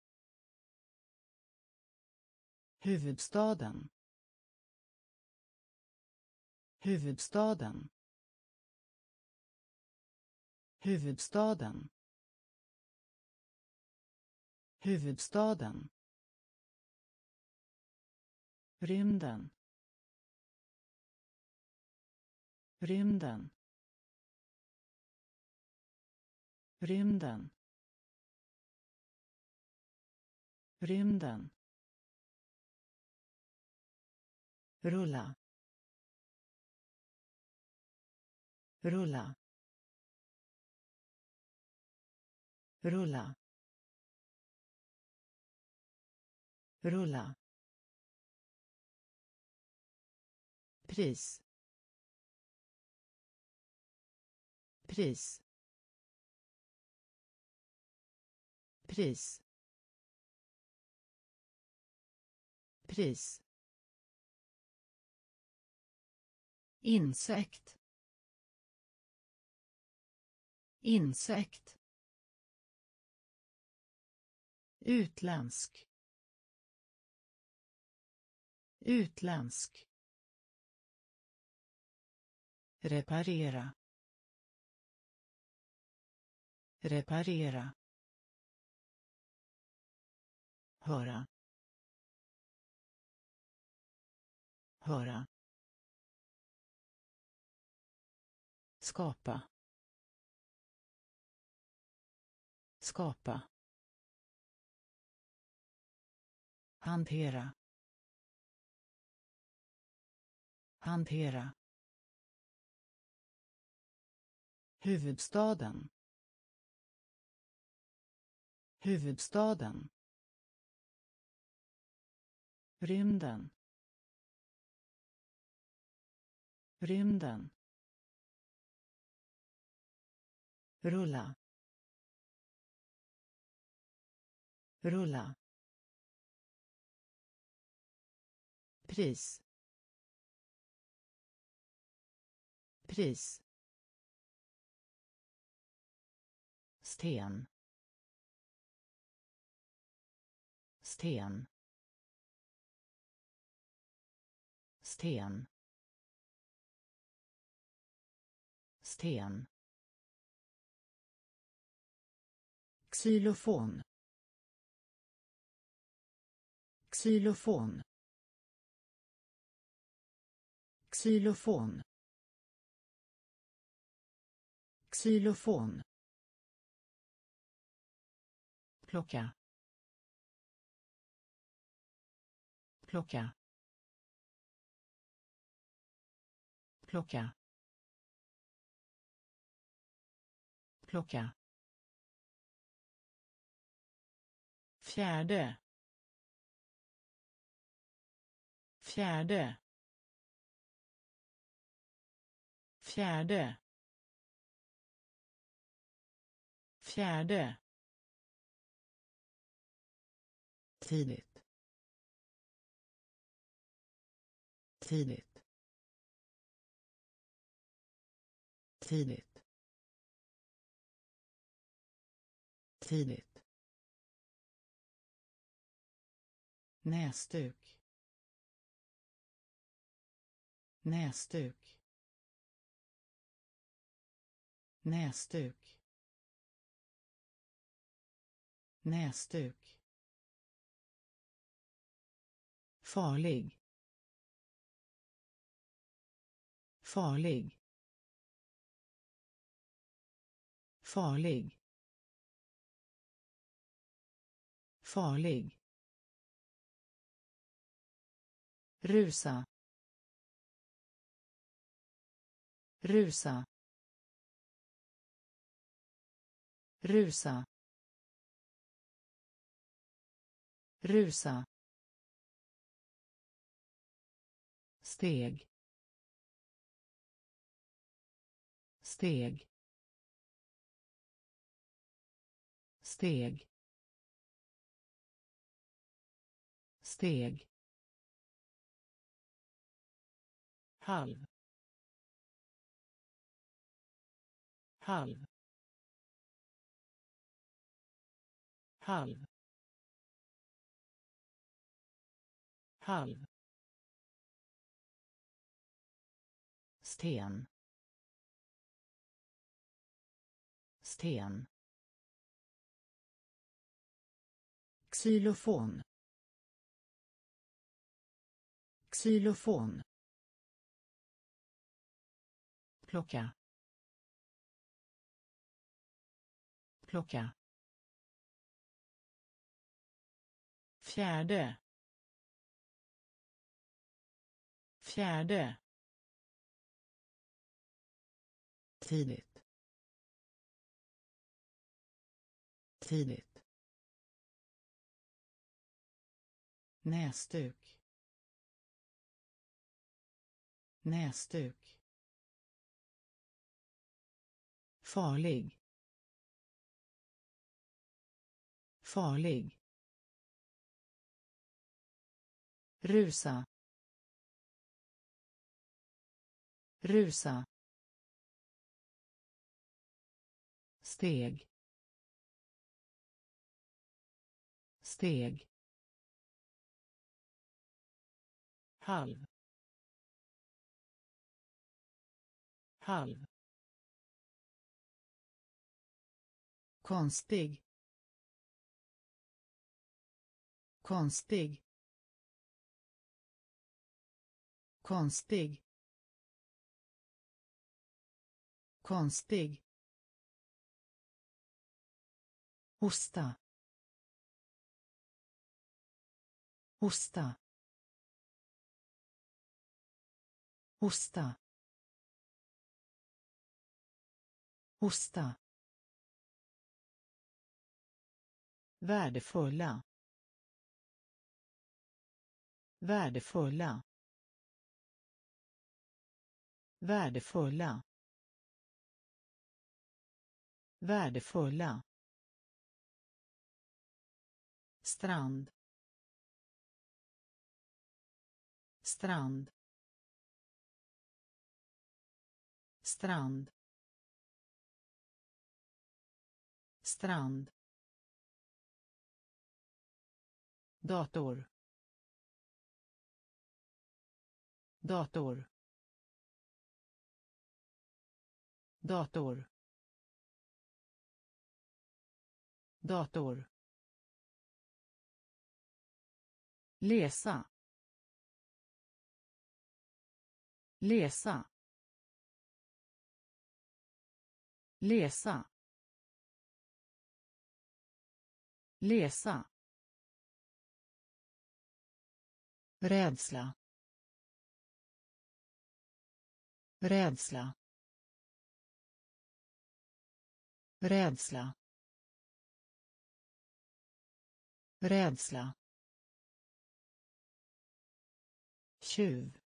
huvudstaden, huvudstaden, huvudstaden, huvudstaden, rymden, rymden, rymden, rymden, rulla, rulla, rulla, rulla, pris, pris, pris, pris, insekt, insekt, utländsk, utländsk, reparera, reparera, höra, höra, skapa, skapa, hantera, hantera, huvudstaden, huvudstaden, rymden, rymden, rulla, rulla, pris, pris, sten, sten, sten, sten, xylofon, xylofon, xylofon, xylofon, plocka, plocka, plocka, plocka, fjärde, fjärde, fjärde, fjärde, tidigt, tidigt, tidigt, tidigt, näsduk, näsduk, näsduk, näsduk, farlig, farlig, farlig, farlig, rusa, rusa, rusa, rusa, steg, steg, steg, steg, halv, halv, halv, halv, sten, sten, xylofon, xylofon, plocka, plocka, fjärde, fjärde, tidigt, tidigt, näsduk, näsduk, farlig, farlig, rusa, rusa, steg, steg, halv, halv, konstig, konstig, konstig, konstig, hosta, hosta, hosta, hosta, värdefulla, värdefulla, värdefulla, värdefulla, strand, strand, strand, strand, dator, dator, dator, dator, läsa, läsa, läsa, läsa, rädsla, rädsla, rädsla, rädsla, tjuv,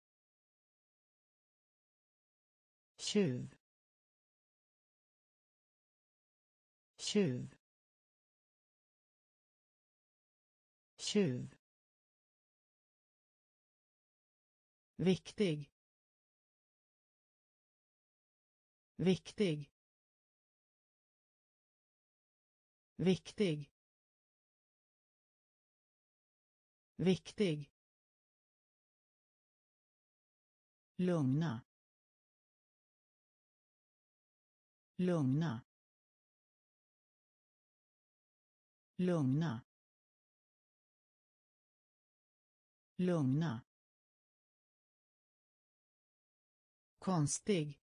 tjuv, tjuv, tjuv, viktig, viktig, viktig, viktig, lugna, lugna, lugna, lugna, konstig,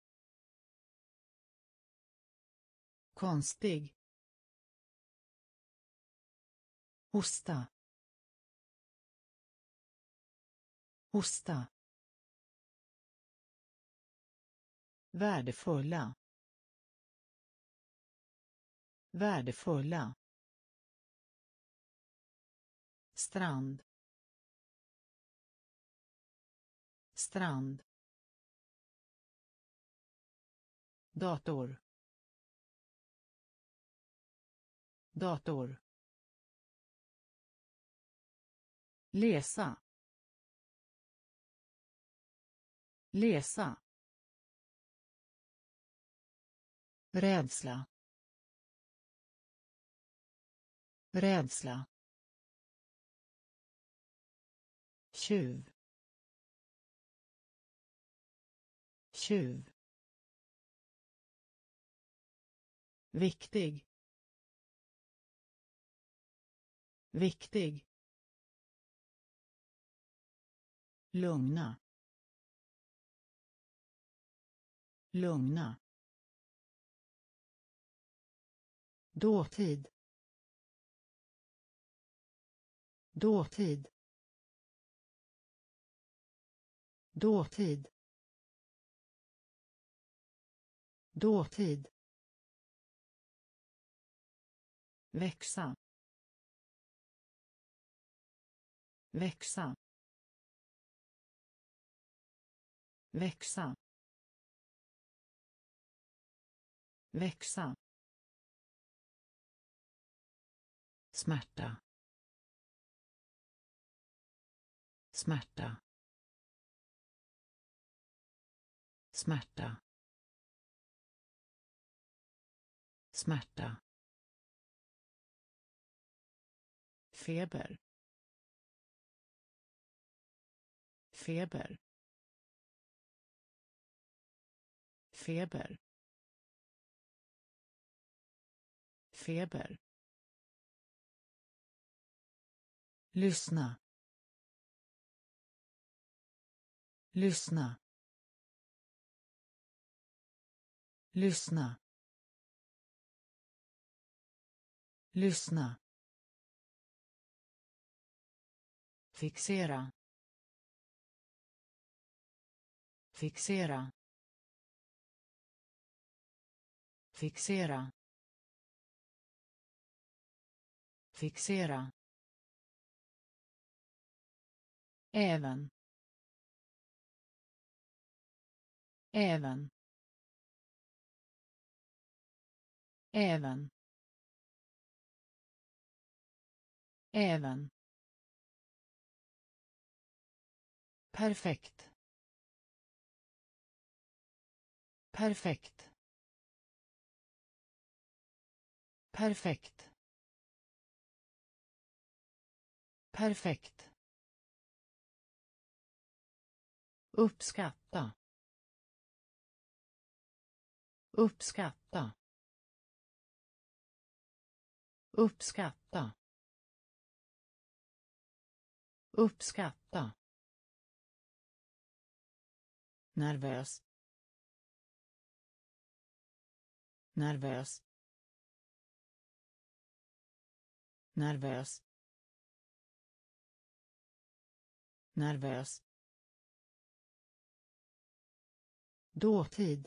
konstig, hosta, hosta, värdefulla, värdefulla, strand, strand, dator, dator, läsa, läsa, rädsla, rädsla, tjuv, tjuv, viktig, viktig, lugna, lugna, dåtid, dåtid, dåtid, dåtid, växa, växa, växa, växa, smärta, smärta, smärta, smärta, feber, feber, feber, feber, lyssna, lyssna, lyssna, lyssna, fixera, fixera, fixera, fixera, även, även, även, även, perfekt, perfekt, perfekt, perfekt, uppskatta, uppskatta, uppskatta, uppskatta, nervös, nervös, nervös, nervös, dåtid,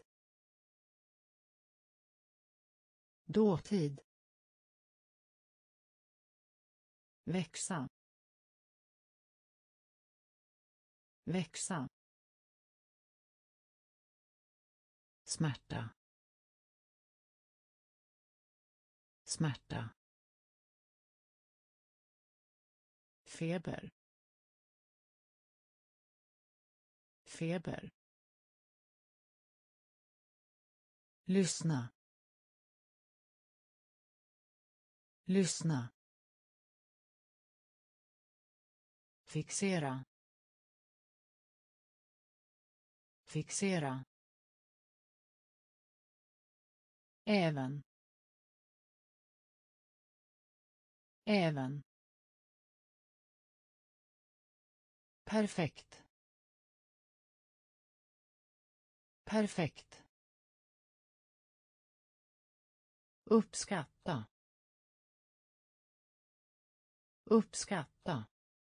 dåtid, växa, växa, smärta, smärta, feber, feber, lyssna, lyssna, fixera, fixera, även, även, perfekt, perfekt, uppskatta, uppskatta,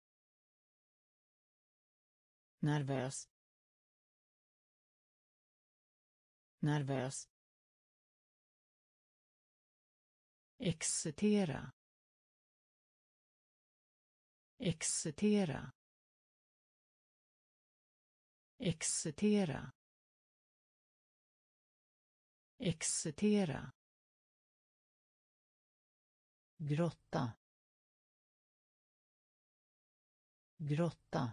nervös, nervös, excitera, excitera, excitera, excitera, grotta, grotta,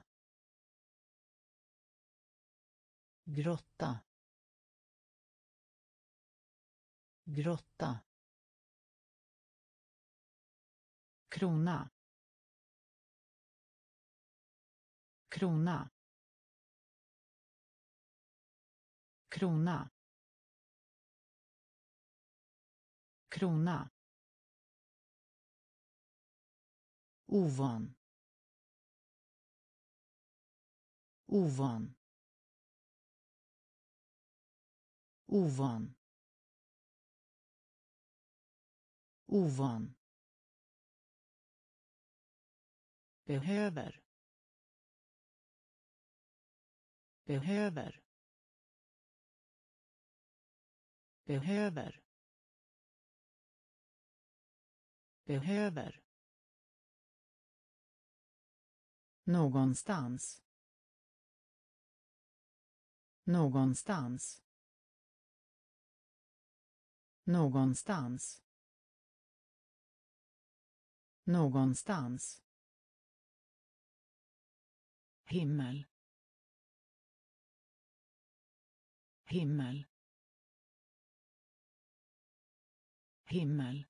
grotta, grotta, krona, krona, krona, krona, ovan, ovan, ovan, ovan, behöver, behöver, behöver, behöver, någonstans, någonstans, någonstans, någonstans, himmel, himmel, himmel,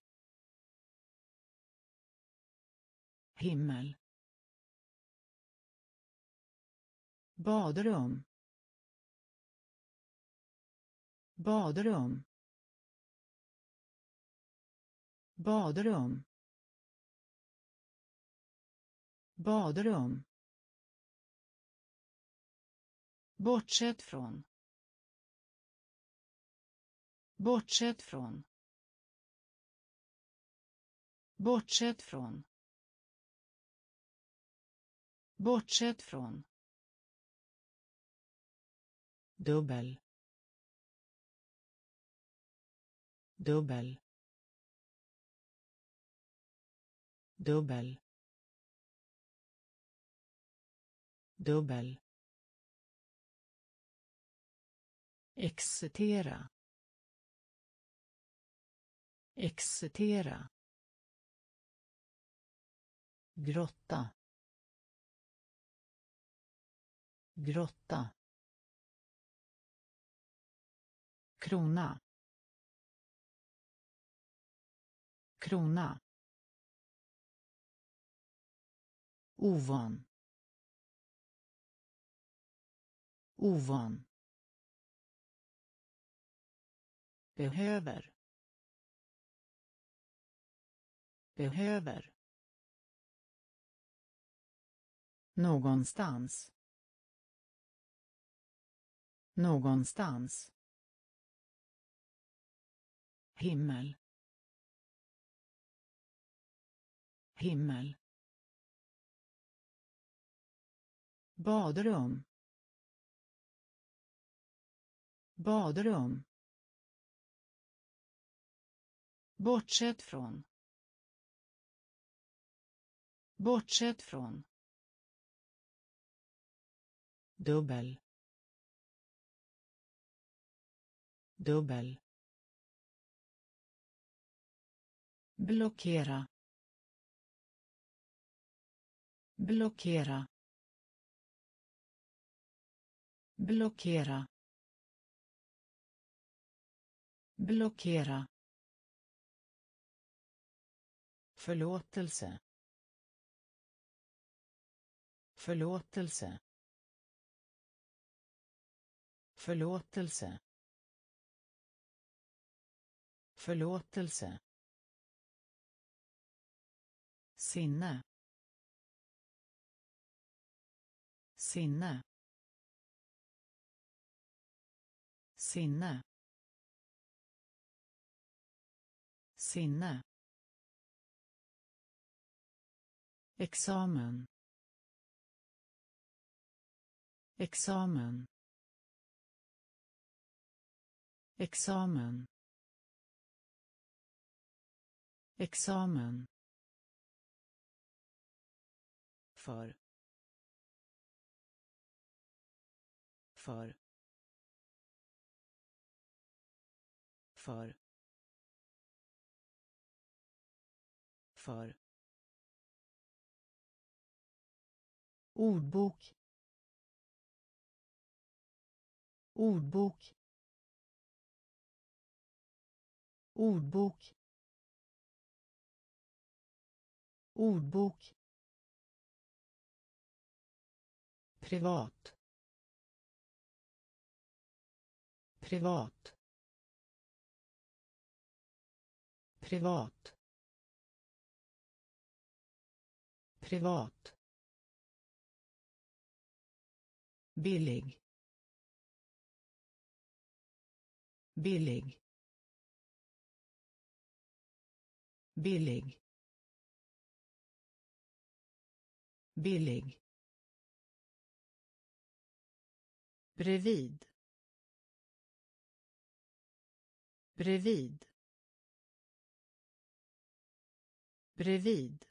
himmel, badrum, badrum, badrum, badrum, bortsett från, bortsett från, bortsett från, bortsett från, dubbel, dubbel, dubbel, dubbel, excitera, excitera, grotta, grotta, krona, krona, ovan, ovan, behöver, behöver, någonstans, någonstans, himmel, himmel, badrum, badrum, bortsett från, bortsett från, dubbel, dubbel, blockera, blockera, blockera, blockera, förlåtelse, förlåtelse, förlåtelse, förlåtelse, sinne, sinne, sinne, sinne, examen, examen, examen, examen, för, för, för, för, ordbok, ordbok, ordbok, ordbok, privat, privat, privat, privat, billig, billig, billig, billig, bredvid, bredvid, bredvid,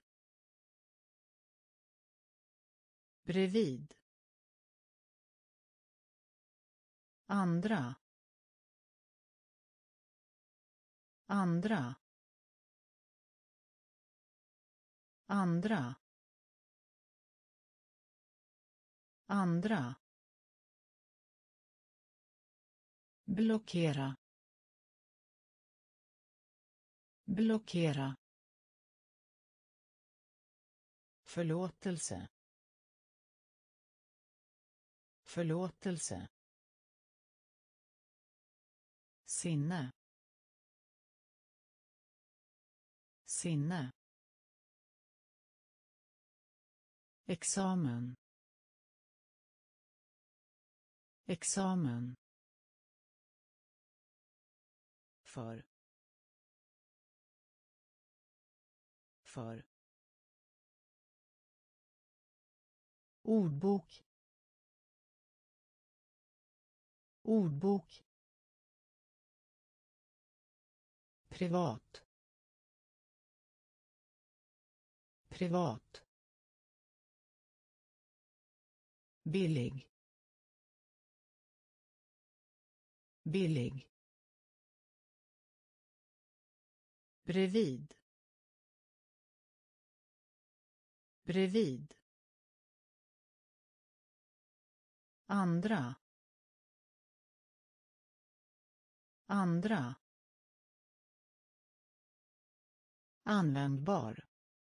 bredvid, andra, andra, andra, andra, blockera, blockera, förlåtelse, förlåtelse, sinne, sinne, examen, examen, för ordbok, ordbok, privat, privat, billig, billig, bredvid, bredvid, andra, andra, användbar,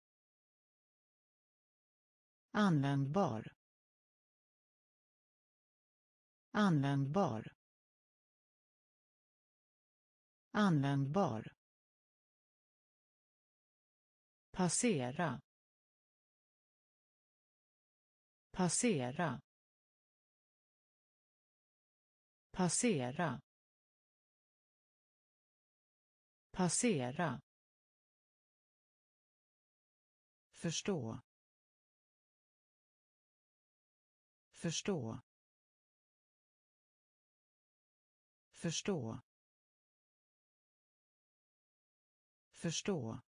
användbar, användbar, användbar, passera, passera, passera, passera, förstå, förstå, förstå, förstå,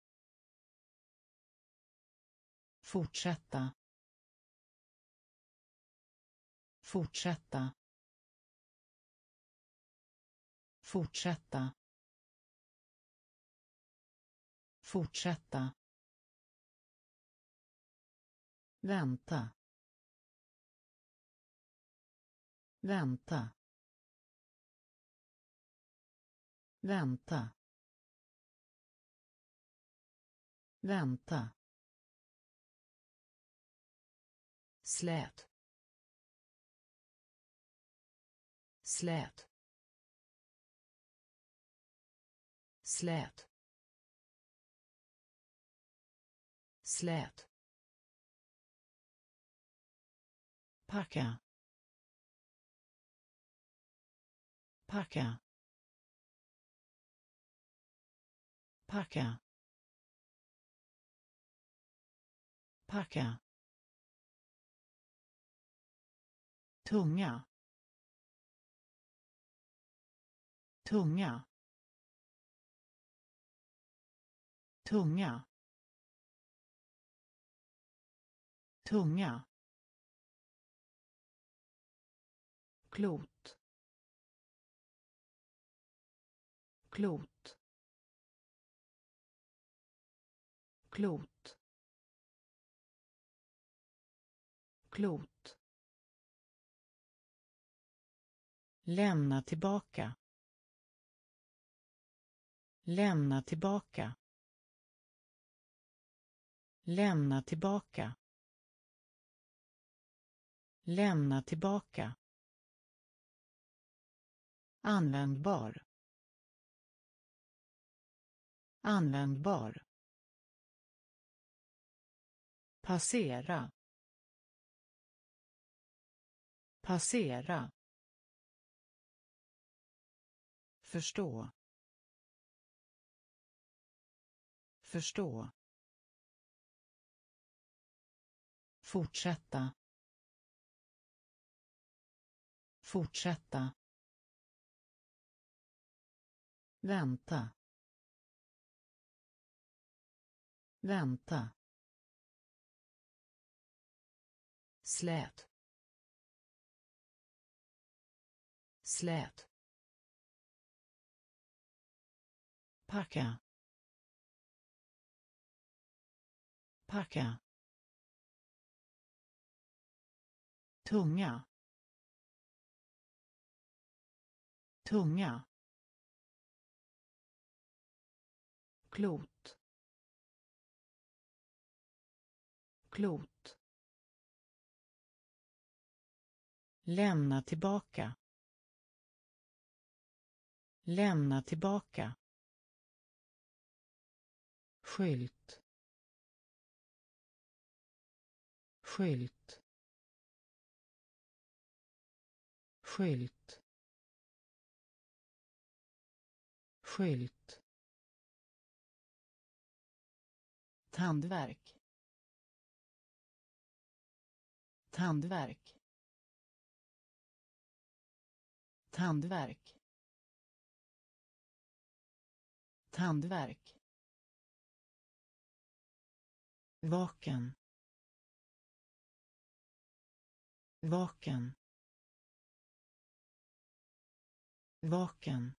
fortsätta, fortsätta, fortsätta, fortsätta, vänta, vänta, vänta, vänta, slät, slät, slät, slät, packa, packa, packa, packa, tunga, tunga, tunga, tunga, klot, klot, klot, klot, lämna tillbaka, lämna tillbaka, lämna tillbaka, lämna tillbaka, användbar, användbar, passera, passera, förstå, förstå, fortsätta, fortsätta, vänta, vänta, slät, slät, packa, packa, tunga, tunga, klot, klot, lämna tillbaka, lämna tillbaka, skylt, skylt, skylt, skylt, tandvärk, tandvärk, tandvärk, tandvärk, vaken, vaken, vaken,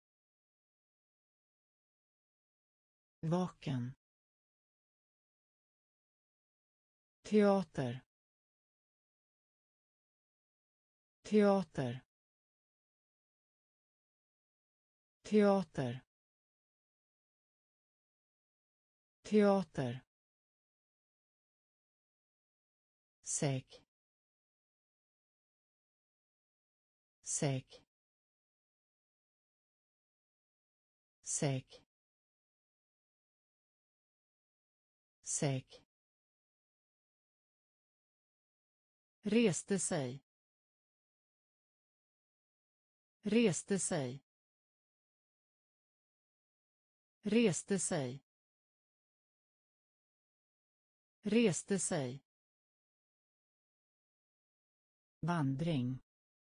vaken, teater, teater, teater, teater, säk, säk, säk, säk, reste sig, reste sig, reste sig, reste sig, vandring,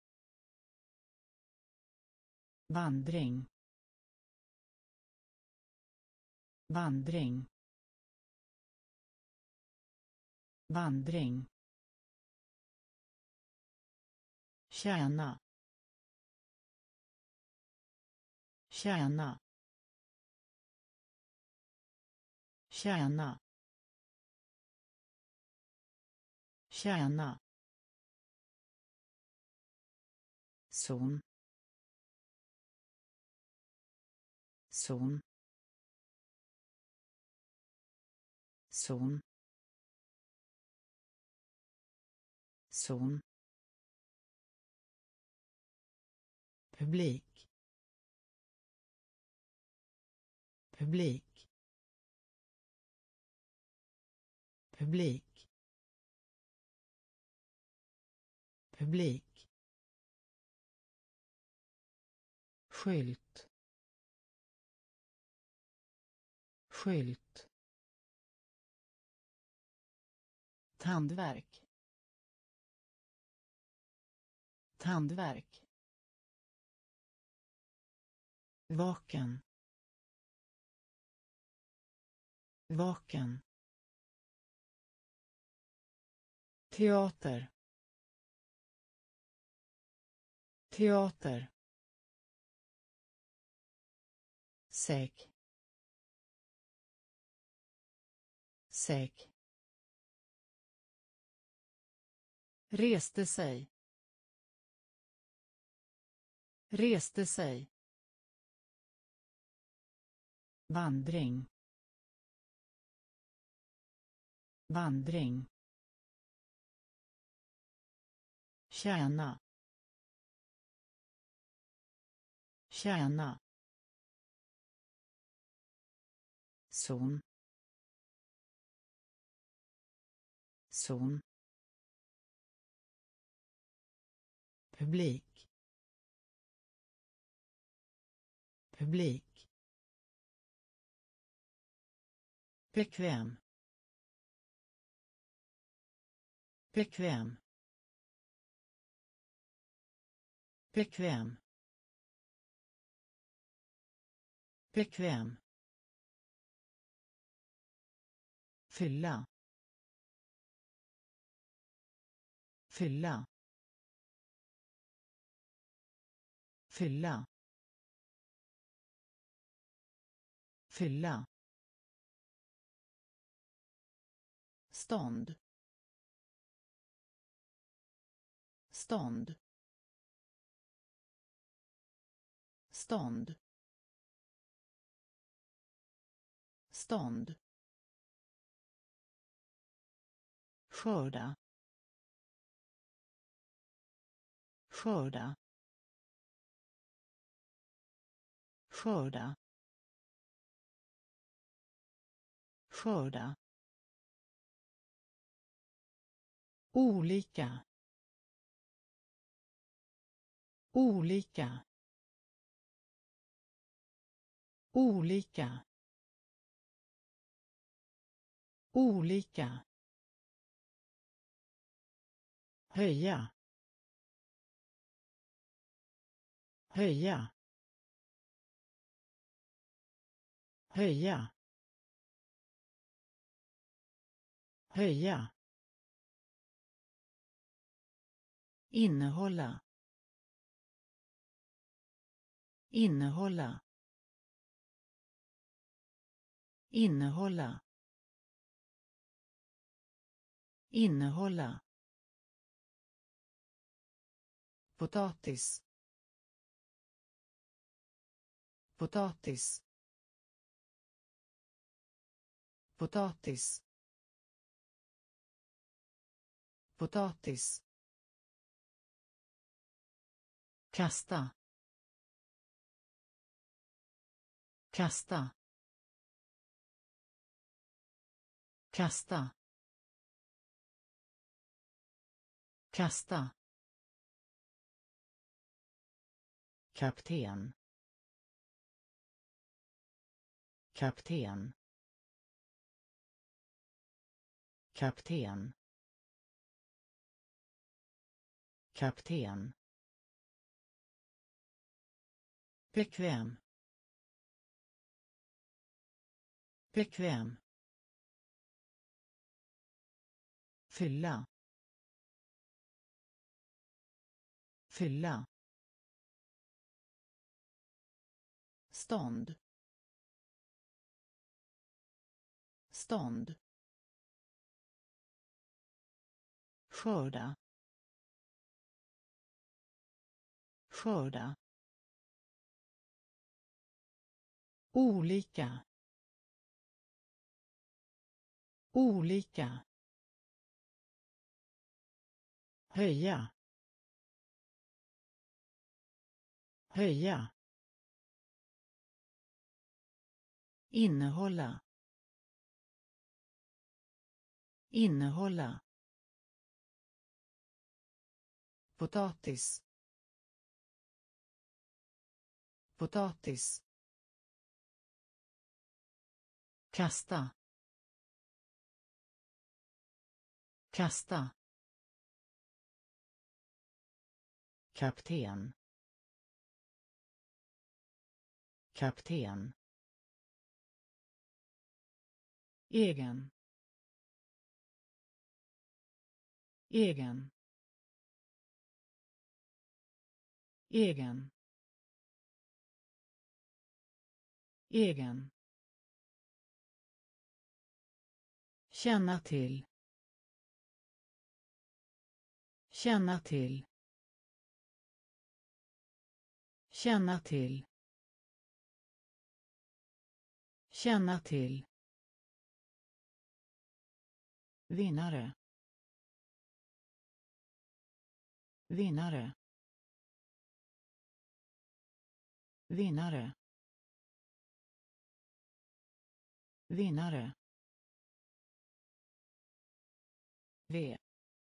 vandring, vandring, vandring, tjäna, tjäna, tjäna, tjäna, zon, zon, zon, zon, publik, publik, publik, publik, skylt, skylt, tandvärk, tandvärk, vaken, vaken, teater, teater, säk, säk, reste sig, reste sig, vandring, vandring, tjäna, tjäna, zon, zon, publik, publik, bekväm, bekväm, bekväm, bekväm, fylla, fylla, fylla, fylla, stånd, stånd, stånd, stånd, skörda, skörda, skörda, skörda, olika, olika, olika, olika, höja, höja, höja, höja, innehålla, innehålla, innehålla, innehålla, potatis, potatis, potatis, potatis, kasta, kasta, kasta, kasta, kapten, kapten, kapten, kapten, bekväm, bekväm, fylla, fylla, stånd, stånd, skörda, skörda, olika, olika, höja, höja, innehålla, innehålla, potatis, potatis, kasta, kasta, kapten, kapten, egen, egen, egen, egen, känna till, känna till, känna till, känna till, vinnare, vinnare, vinnare, vinnare, v,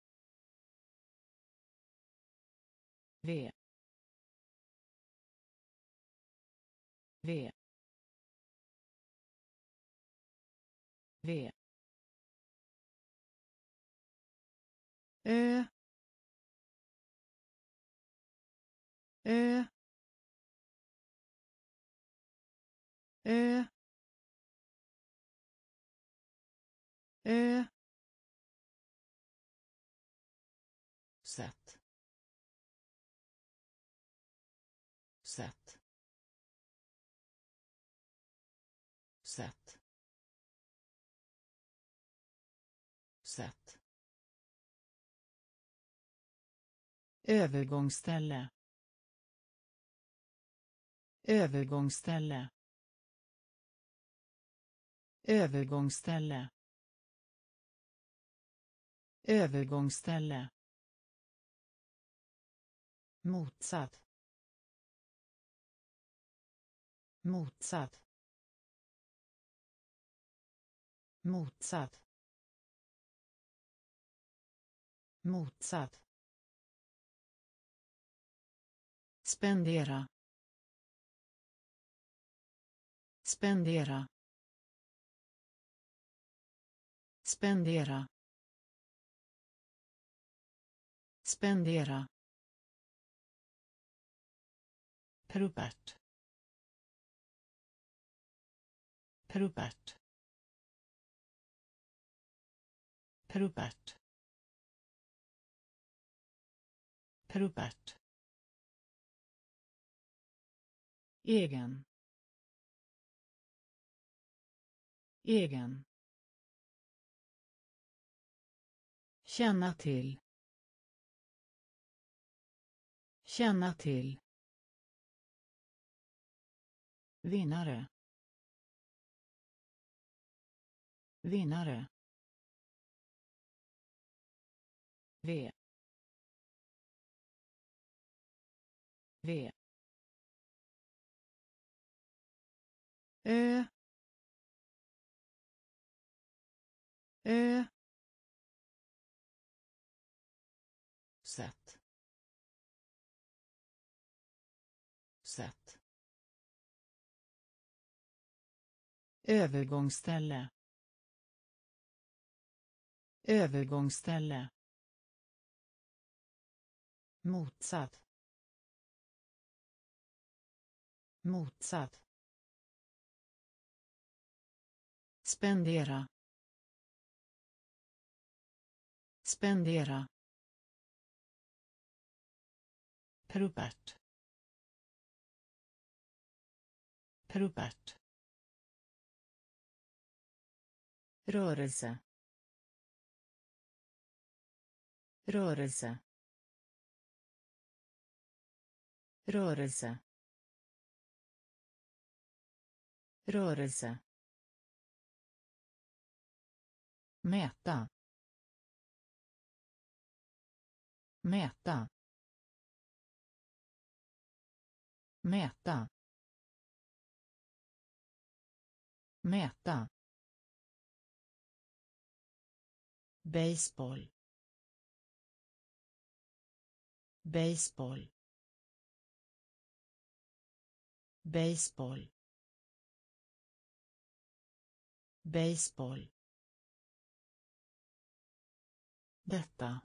v, v, v, ö, ö, ö, ö, sätt, sätt, sätt, sätt, övergångsställe, övergångsställe, övergångsställe, övergångsställe, motsatt, motsatt, motsatt, motsatt, spendera, spendera, spendera, spendera, Rupert, Rupert, Rupert, Rupert, egen, egen, känna till, känna till, vinnare, vinnare, V, V, Ö, Ö, sätt, sätt, övergångsställe, övergångsställe, motsatt, motsatt, spendera, spendera, Rupert, Rupert, rörelse, rörelse, rörelse, rörelse, mäta, mäta, mäta, mäta, baseball, baseball, baseball, baseball, detta,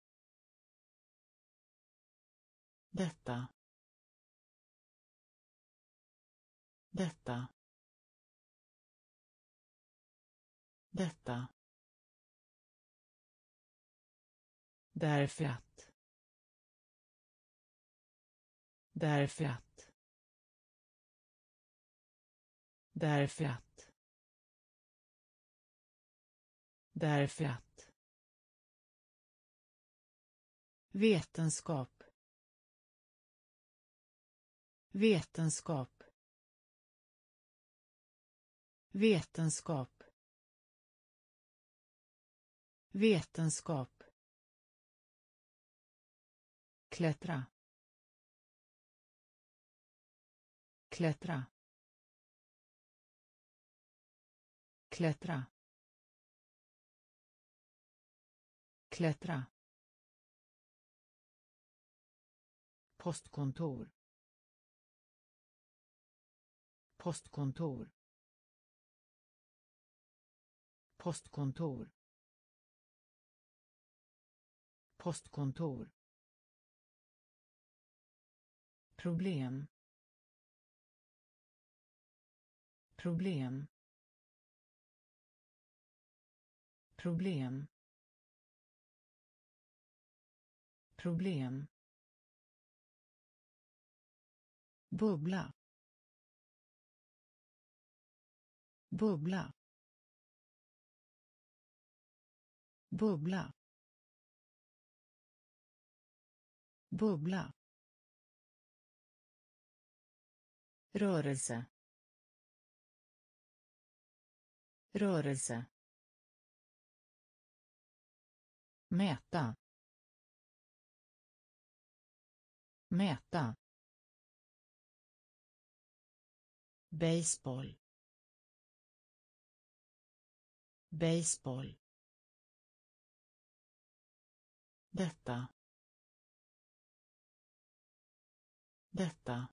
detta, detta, detta, därför att, därför att, därför att, därför att, vetenskap, vetenskap, vetenskap, vetenskap, klättra, klättra, klättra, klättra, postkontor, postkontor, postkontor, postkontor, problem, problem, problem, problem, bubbla, bubbla, bubbla, bubbla, rörelse, rörelse, mäta, mäta, baseball, baseball, detta, detta,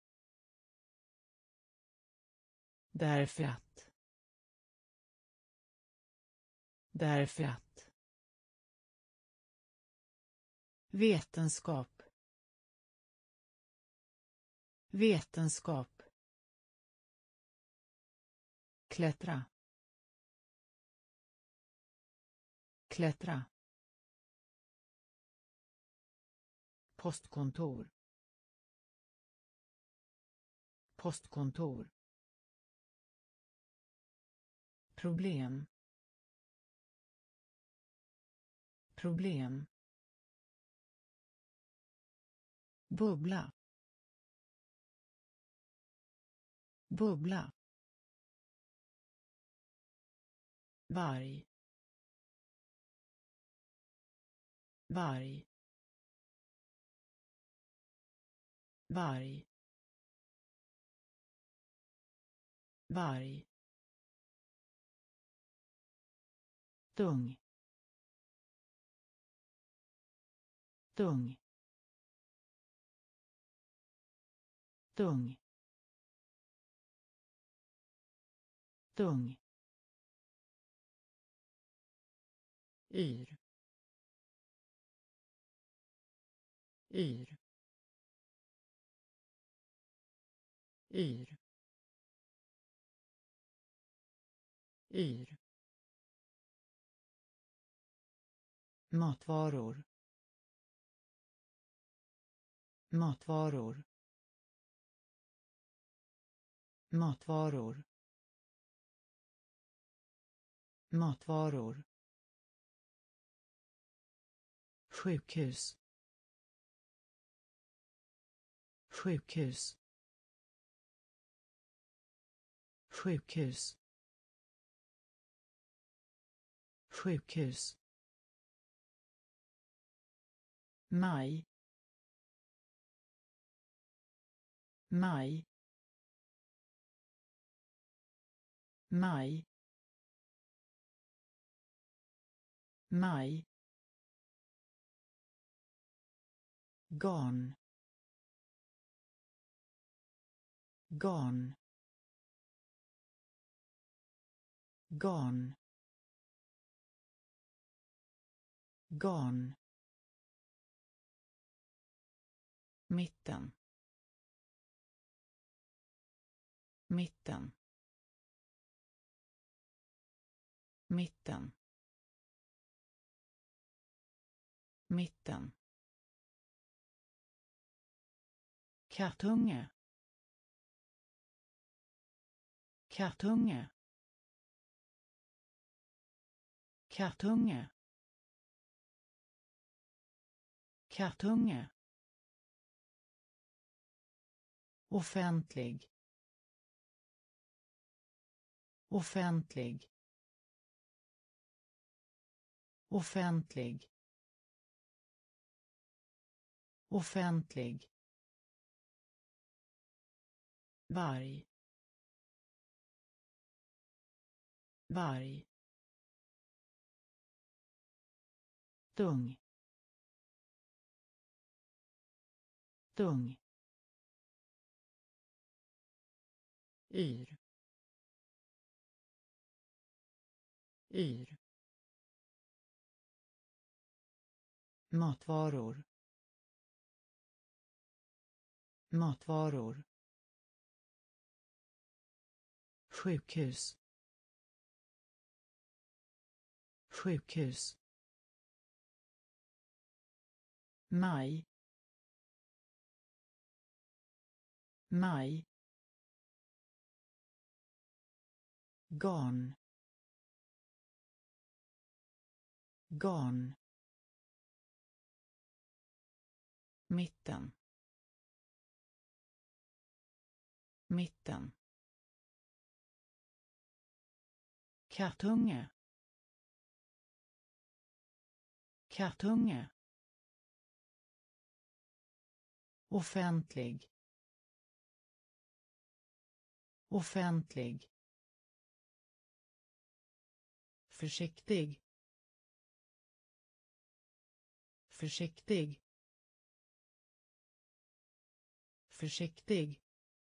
därför att, därför att, vetenskap, vetenskap, klättra, klättra, postkontor, postkontor, problem, problem, bubbla, bubbla, varg, varg, varg, varg, tung, tung, tung, tung, yr, yr, yr, yr, matvaror, matvaror, matvaror, matvaror, sjukhus, sjukhus, sjukhus, sjukhus, maj, maj, maj, maj, garn, garn, garn, garn, mitten, mitten, mitten, mitten, kattunge, kattunge, kattunge, kattunge, offentlig, offentlig, offentlig, offentlig, varg, varg, tung, tung, yr, yr, matvaror, matvaror, sjukhus, sjukhus, maj, maj, garn, garn, mitten, mitten, kattunge, kattunge, offentlig, offentlig, försiktig, försiktig, försiktig,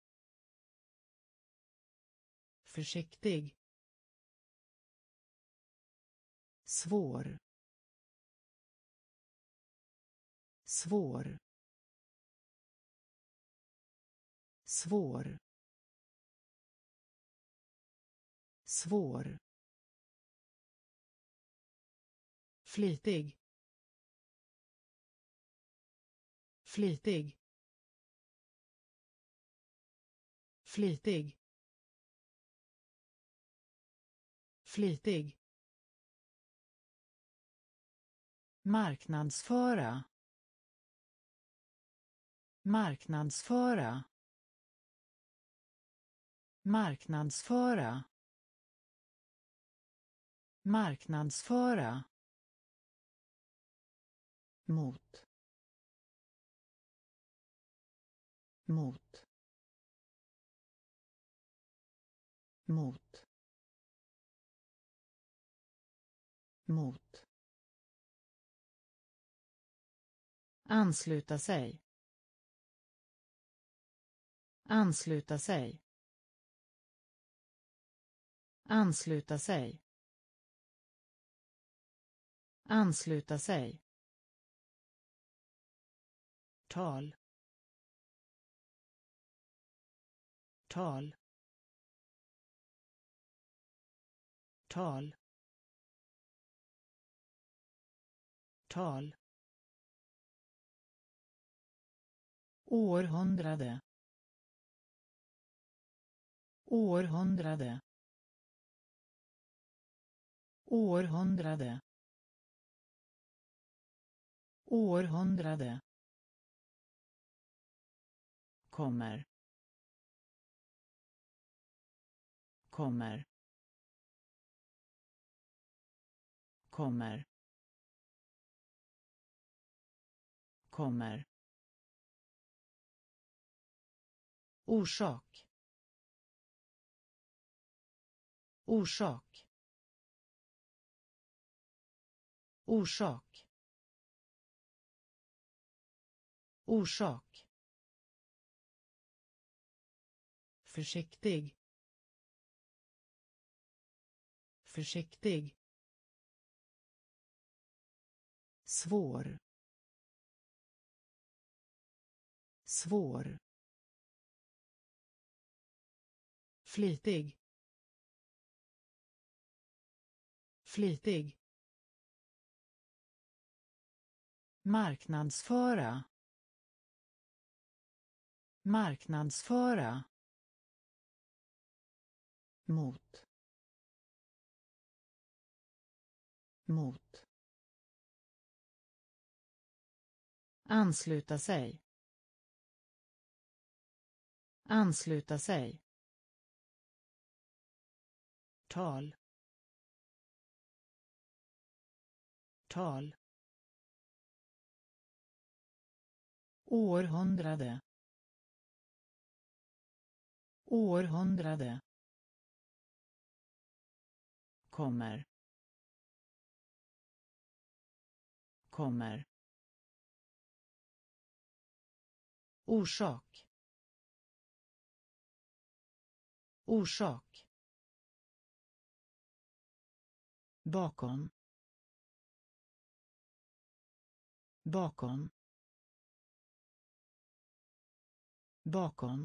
försiktig, svår, svår, svår, svår, flitig, flitig, flitig, flitig, marknadsföra, marknadsföra, marknadsföra, marknadsföra, mot, mot, mot, mot, ansluta sig, ansluta sig, ansluta sig, ansluta sig, tal, tal, tal, tal, århundrade, århundrade, århundrade, århundrade, kommer, kommer, kommer, kommer, orsak, orsak, orsak, orsak, försiktig, försiktig, svår, svår, flitig, flitig, marknadsföra, marknadsföra, mot, mot, ansluta sig, ansluta sig, tal, tal, århundrade, århundrade, kommer, kommer, orsak, orsak, bakom, bakom, bakom,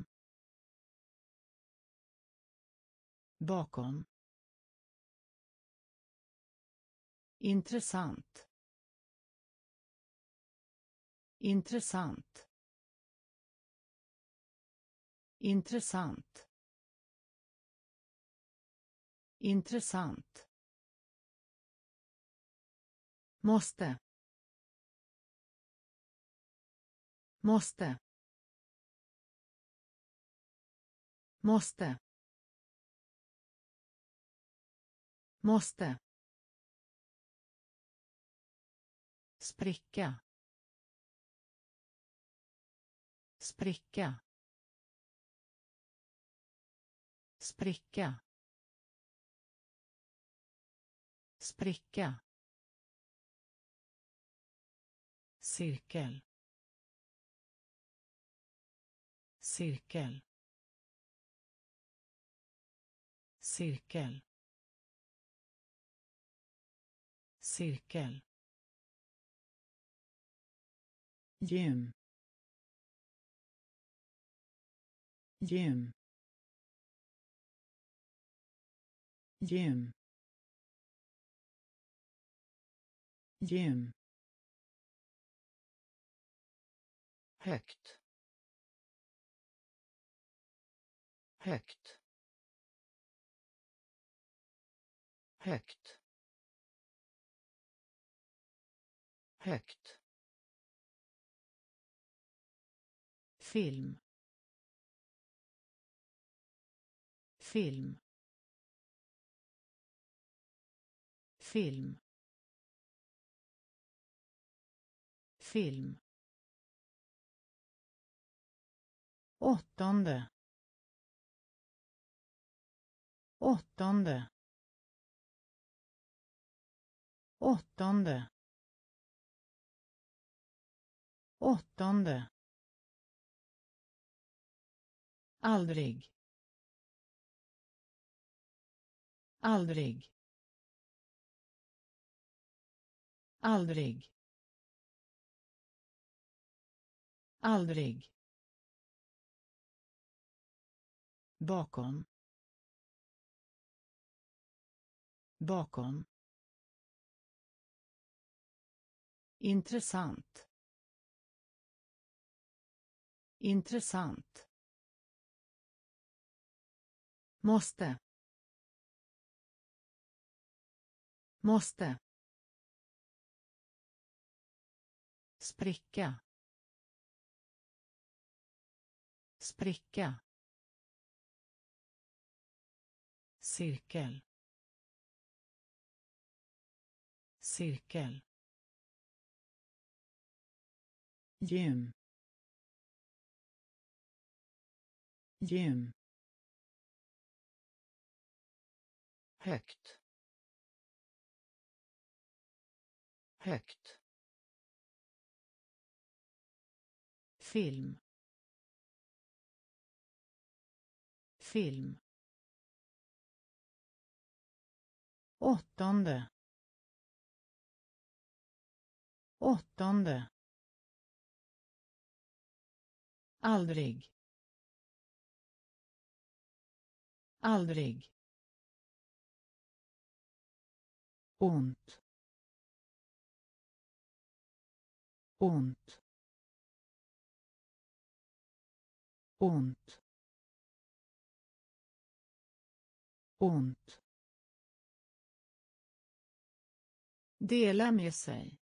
bakom, intressant, intressant, intressant, intressant, måste, måste, måste, måste, spricka, spricka, spricka, spricka, cirkel, cirkel, cirkel, cirkel, gym, gym, gym, gym, högt, högt, högt, högt, film, film, film, film, åttonde, åttonde, åttonde, åttonde, aldrig, aldrig, aldrig, aldrig, bakom, bakom, intressant, intressant, måste, måste, spricka, spricka, cirkel, cirkel, gym, gym, högt, högt, film, film, åttonde, åttonde, aldrig, aldrig, ont, ont, ont, ont, dela med sig,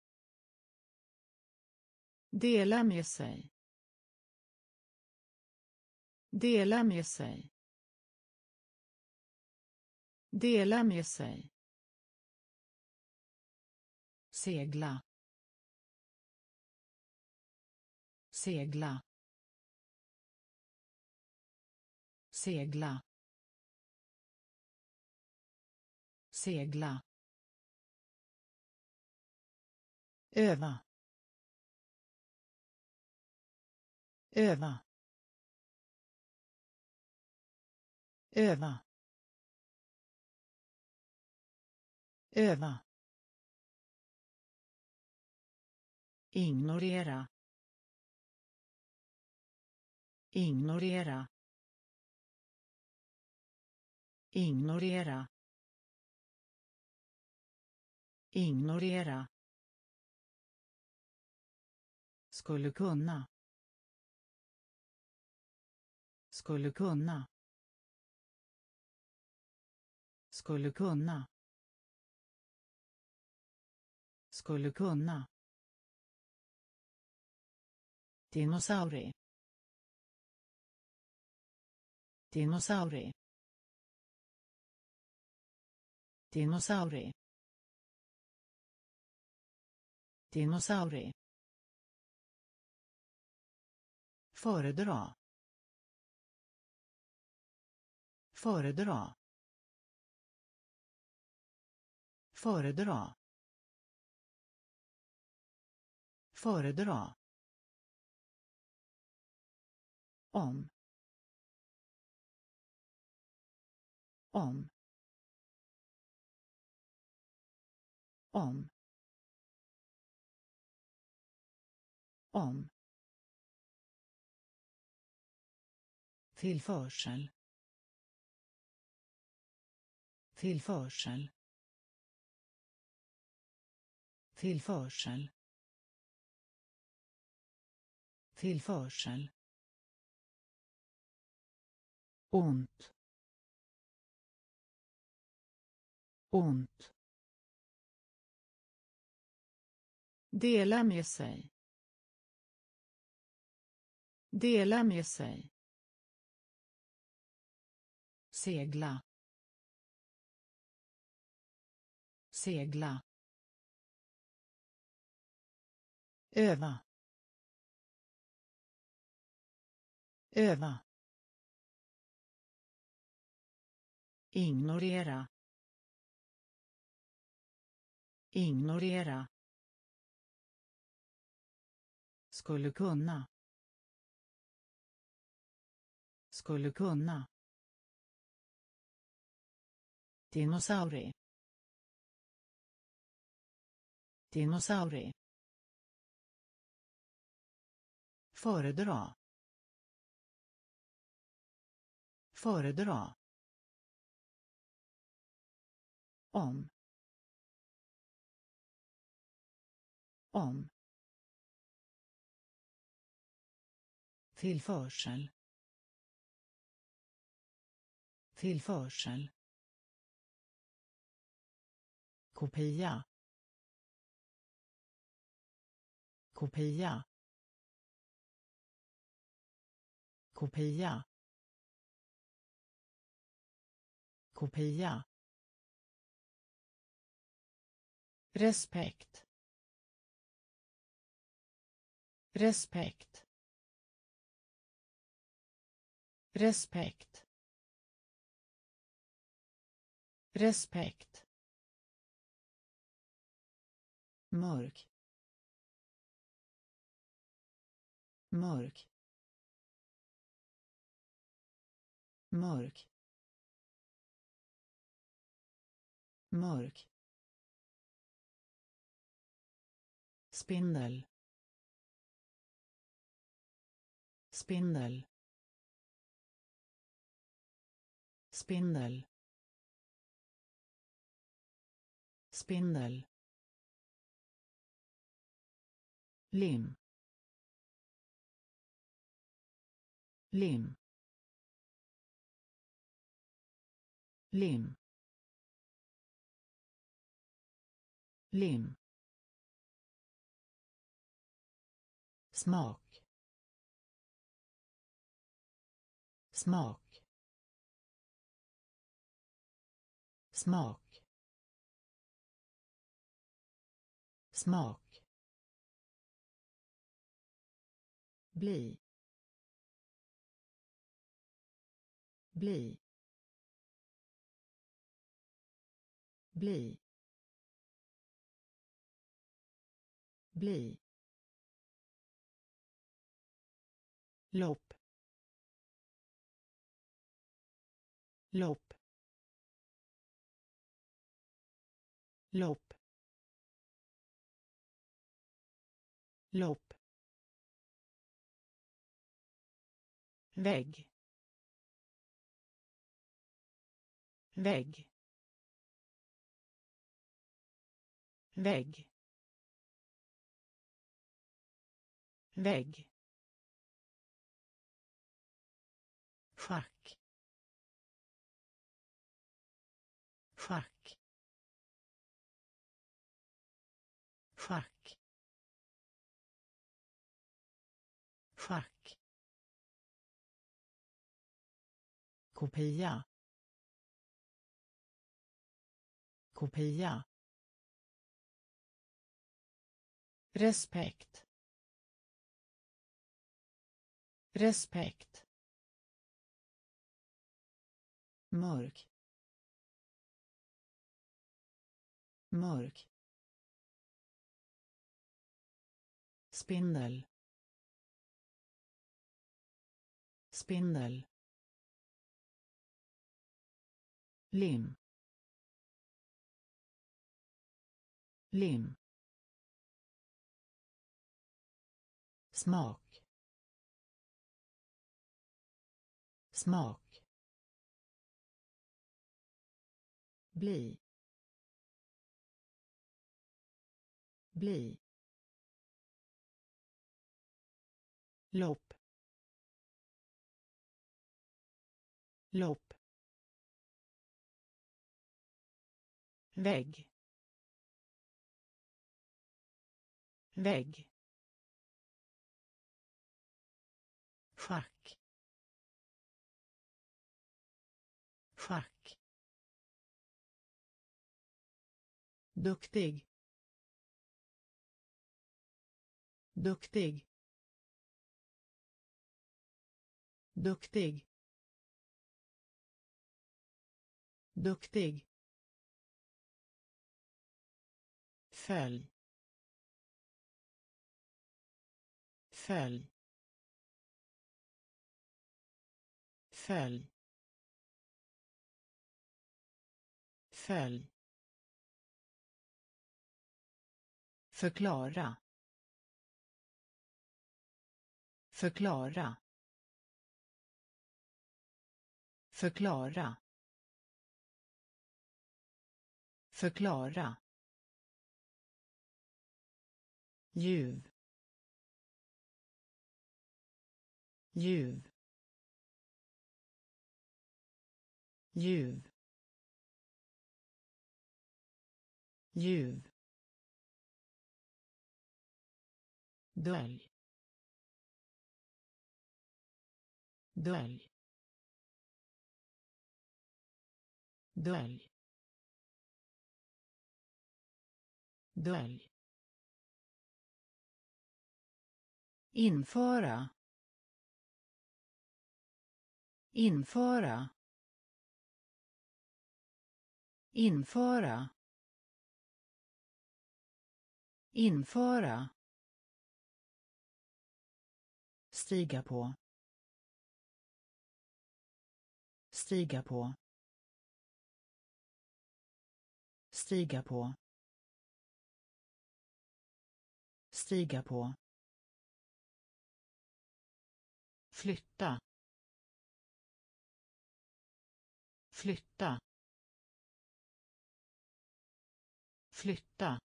dela med sig, dela med sig, dela med sig, segla, segla, segla, segla, öva, öva, öva, öva, ignorera, ignorera, ignorera, ignorera, skulle kunna, skulle kunna, skulle kunna, skulle kunna, dinosaurie, dinosaurie, dinosaurie, dinosaurie, föredra, föredra, Föredra. Föredra. Om. Om. Om. Om. Tillförsel. Tillförsel. Tillförsel. Tillförsel. Ont. Ont. Dela med sig. Dela med sig. Segla. Segla. Öva. Öva. Ignorera. Ignorera. Skulle kunna. Skulle kunna. Dinosaurie. Dinosaurie. Föredra. Föredra. Om. Om. Tillförsel. Tillförsel. Kopia. Kopia. Kopia. Kopia. Respekt. Respekt. Respekt. Respekt. Mörk. Mörk. Mörk. Mörk. Spindel. Spindel. Spindel. Spindel. Lim. Lim. Lim. Lim. Smak. Smak. Smak. Smak. Bli. Bli. Bli. Bli. Lopp. Lopp. Lopp. Lopp. Vägg. Vägg. Vägg. Vägg. Schack. Schack. Schack. Schack. Kopia. Kopia. Respekt. Respekt. Mörk. mörk, spindel, spindel, lim, lim, smak, smak, bli, bli, lopp, lopp, vägg, vägg, schack, schack, duktig, duktig, duktig, duktig, följ, följ, följ, följ, förklara, förklara, förklara, förklara, ljuv, ljuv, ljuv, ljuv, dölj, dölj, dölj, dölj, införa, införa, införa, införa, stiga på, stiga på, stiga på, stiga på, flytta, flytta, flytta,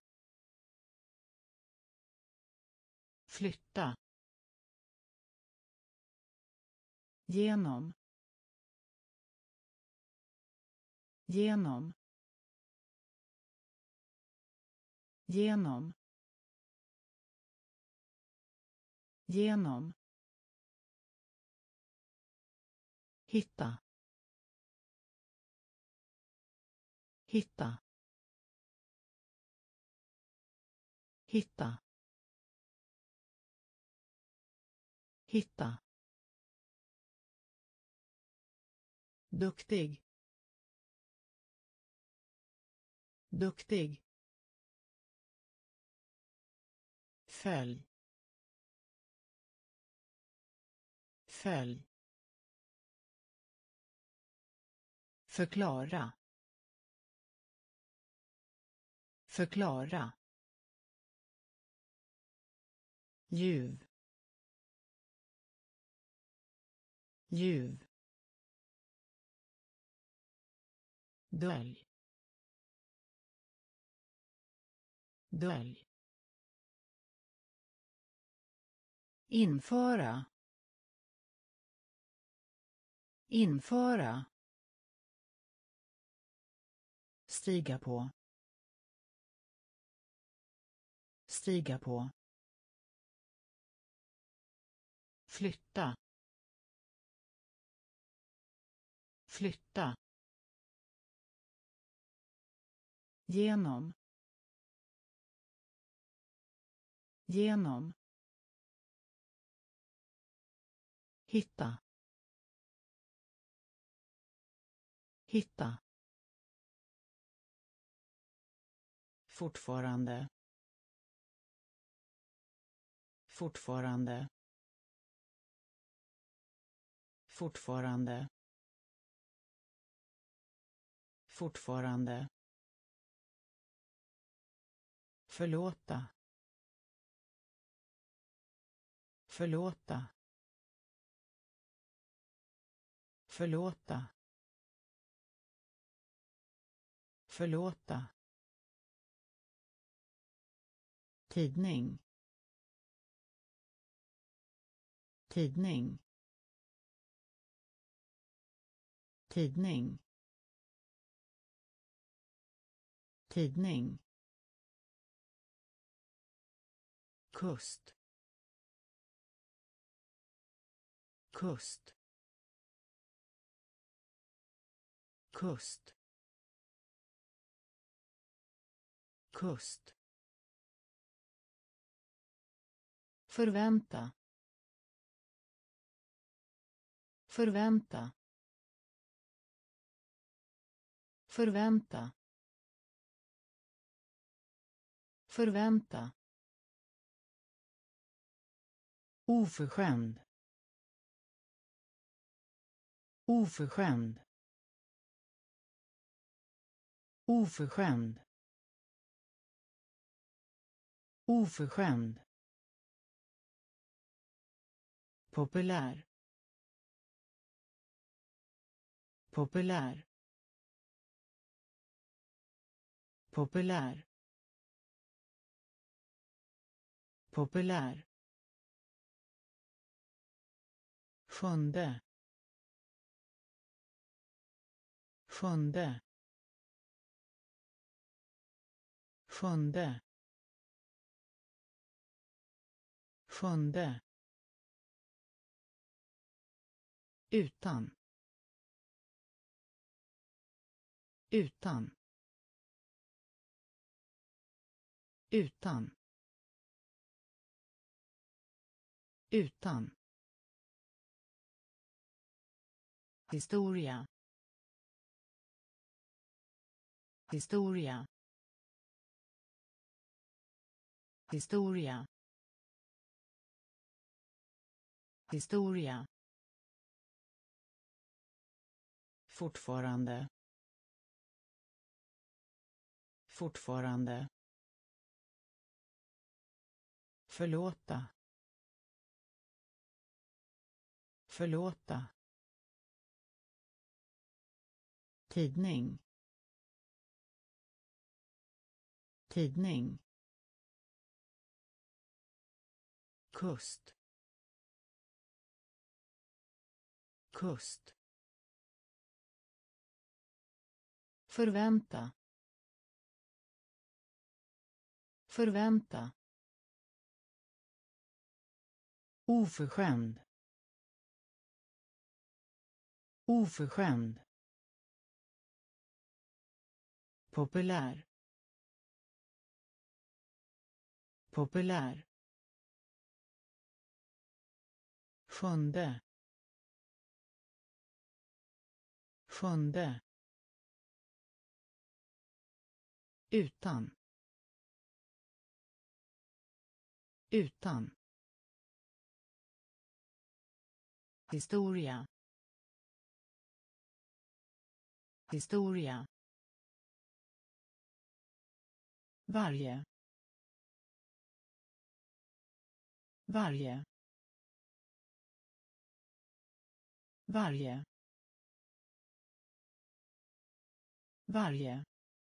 flytta, genom, genom, genom, genom, hitta, hitta, hitta, hitta, duktig, duktig, följ, följ, förklara, förklara, ljuv, ljuv, dölj, dölj, införa, införa, stiga på, stiga på, flytta, flytta, genom, genom, hitta, hitta, fortfarande, fortfarande, fortfarande, fortfarande, förlåta, förlåta, förlåta, förlåta, tidning, tidning, tidning, tidning, kust, kust, kust, kust, förvänta, förvänta, förvänta, förvänta, oförskämd, oförskämd, oförskämd, oförskämd, populär, populär, populär, populär, sjunde, sjunde, sjunde, sjunde, utan, utan, utan, utan, historia, historia, historia, historia, fortfarande, fortfarande, förlåta, förlåta, tidning, tidning, kust, kust, förvänta, förvänta, oförskämd, oförskämd, populär, populär, sjunde, sjunde, utan, utan, historia, historia, varje, varje, varje, varje,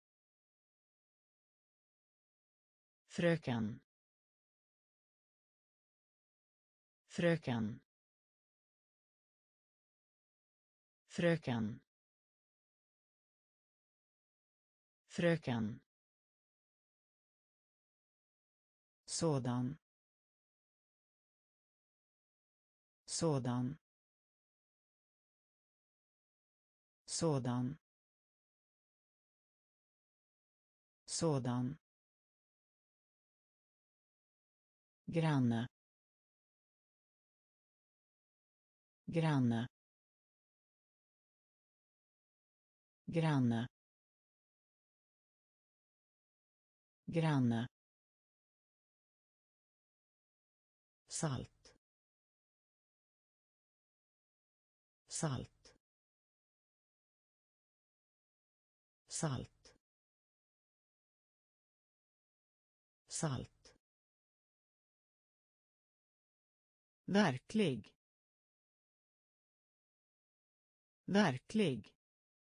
fröken, fröken, fröken, fröken, sådan, sådan, sådan, sådan, granne, granne, granne, granne, salt, salt, salt, salt, verklig, verklig,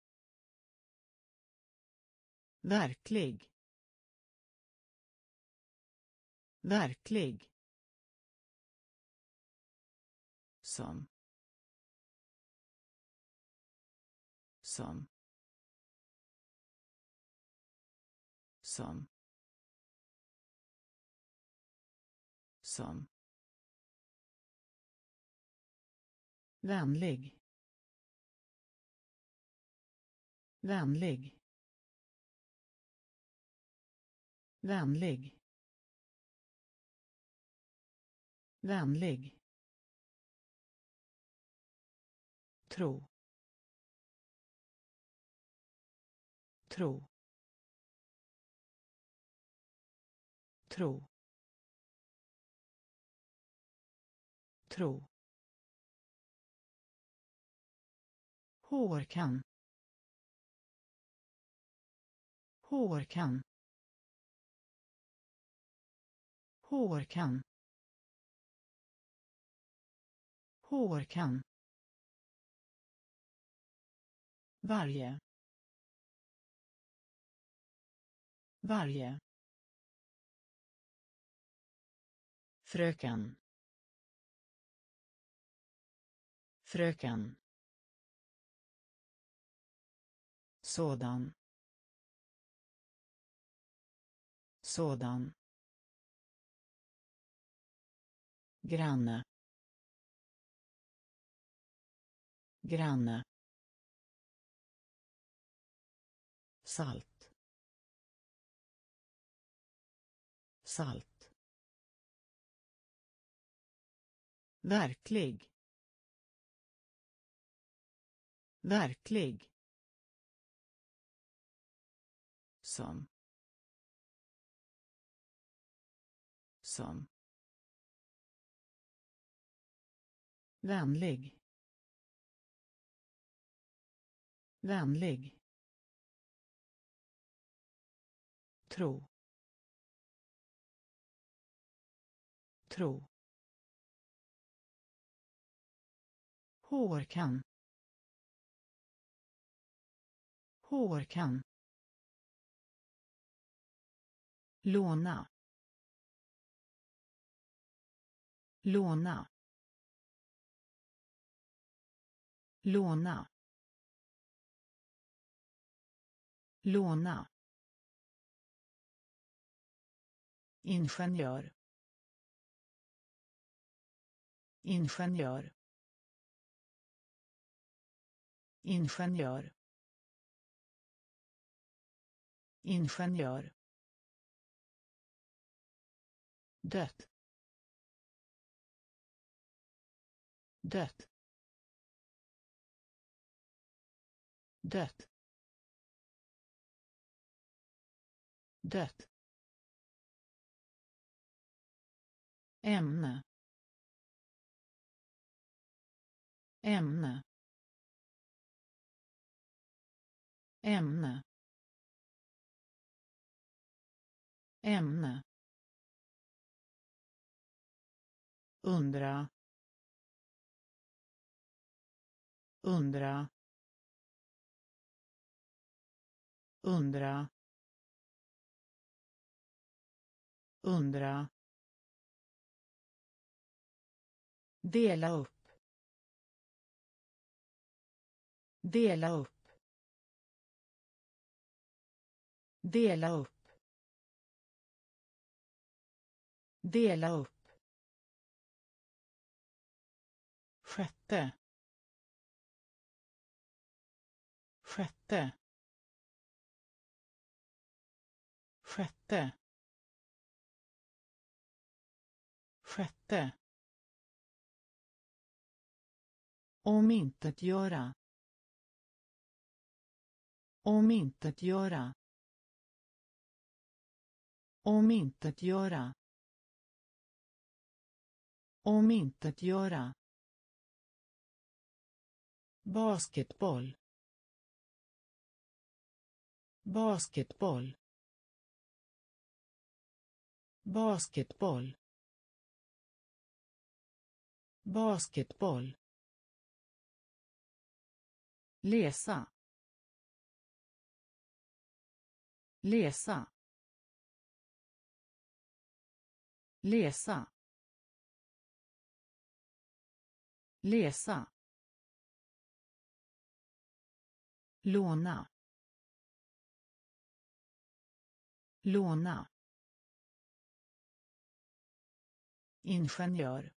verklig, verklig, som, som, som, som, vänlig, vänlig, vänlig, vänlig, tro, tro, tro, tro, hårkam, hårkam, hårkam, hårkam, varje, varje, fröken, fröken, sådan, sådan, granne, granne, salt, salt, verklig, verklig, som, som, vänlig, vänlig, tro, tro, hårkam, hårkam, låna, låna, låna, låna, ingenjör, ingenjör, ingenjör, ingenjör, dött, dött, dött, dött, ämne, ämne, ämne, ämne, undra, undra, undra, undra, dela upp, dela upp, dela upp, dela upp, sjätte, sjätte, sjätte, sjätte, omintetgöra, omintetgöra, omintetgöra, omintetgöra, basketboll, basketboll, basketboll, basketboll, läsa, läsa, läsa, läsa, låna, låna, ingenjör,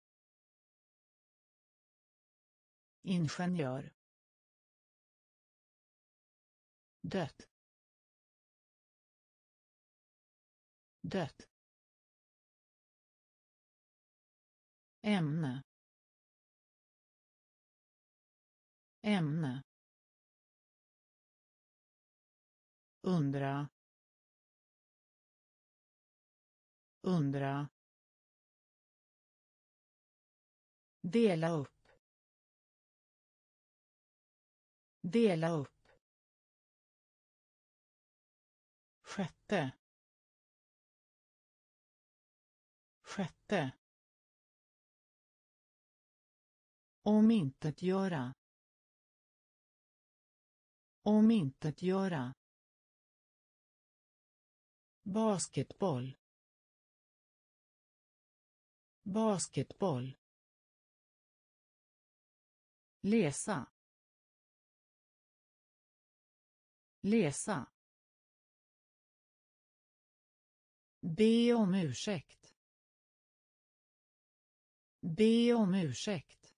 ingenjör, dött, dött, ämne, ämne, undra, undra, dela upp, dela upp, sjätte, sjätte, omintetgöra, omintetgöra, basketboll, basketboll, läsa, läsa, be om ursäkt, be om ursäkt,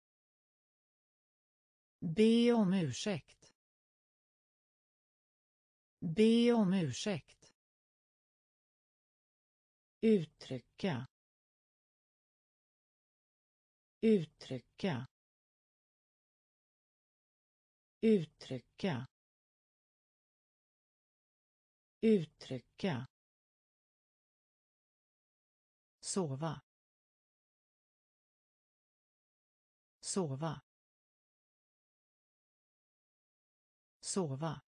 be om ursäkt, be om ursäkt, uttrycka, uttrycka, uttrycka, uttrycka, sova, sova, sova,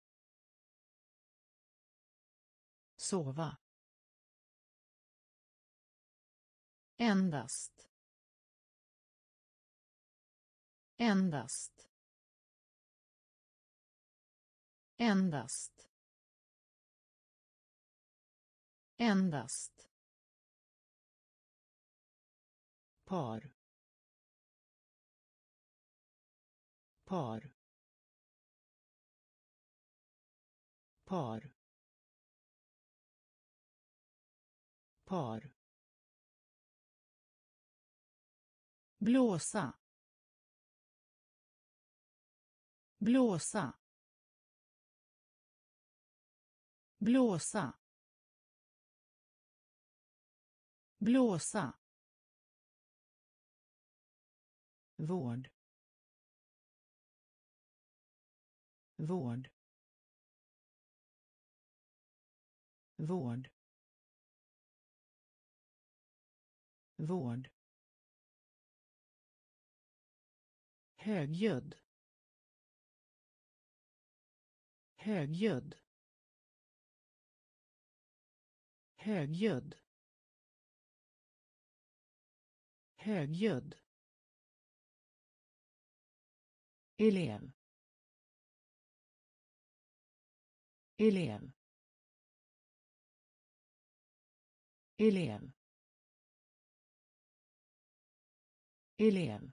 sova, endast, endast, endast, endast, par, par, par, par, blåsa, blåsa, blåsa, blåsa, vård, vård, vård, vård, högljudd, högljudd, högljudd, högljudd, elev, elev, elev, elev,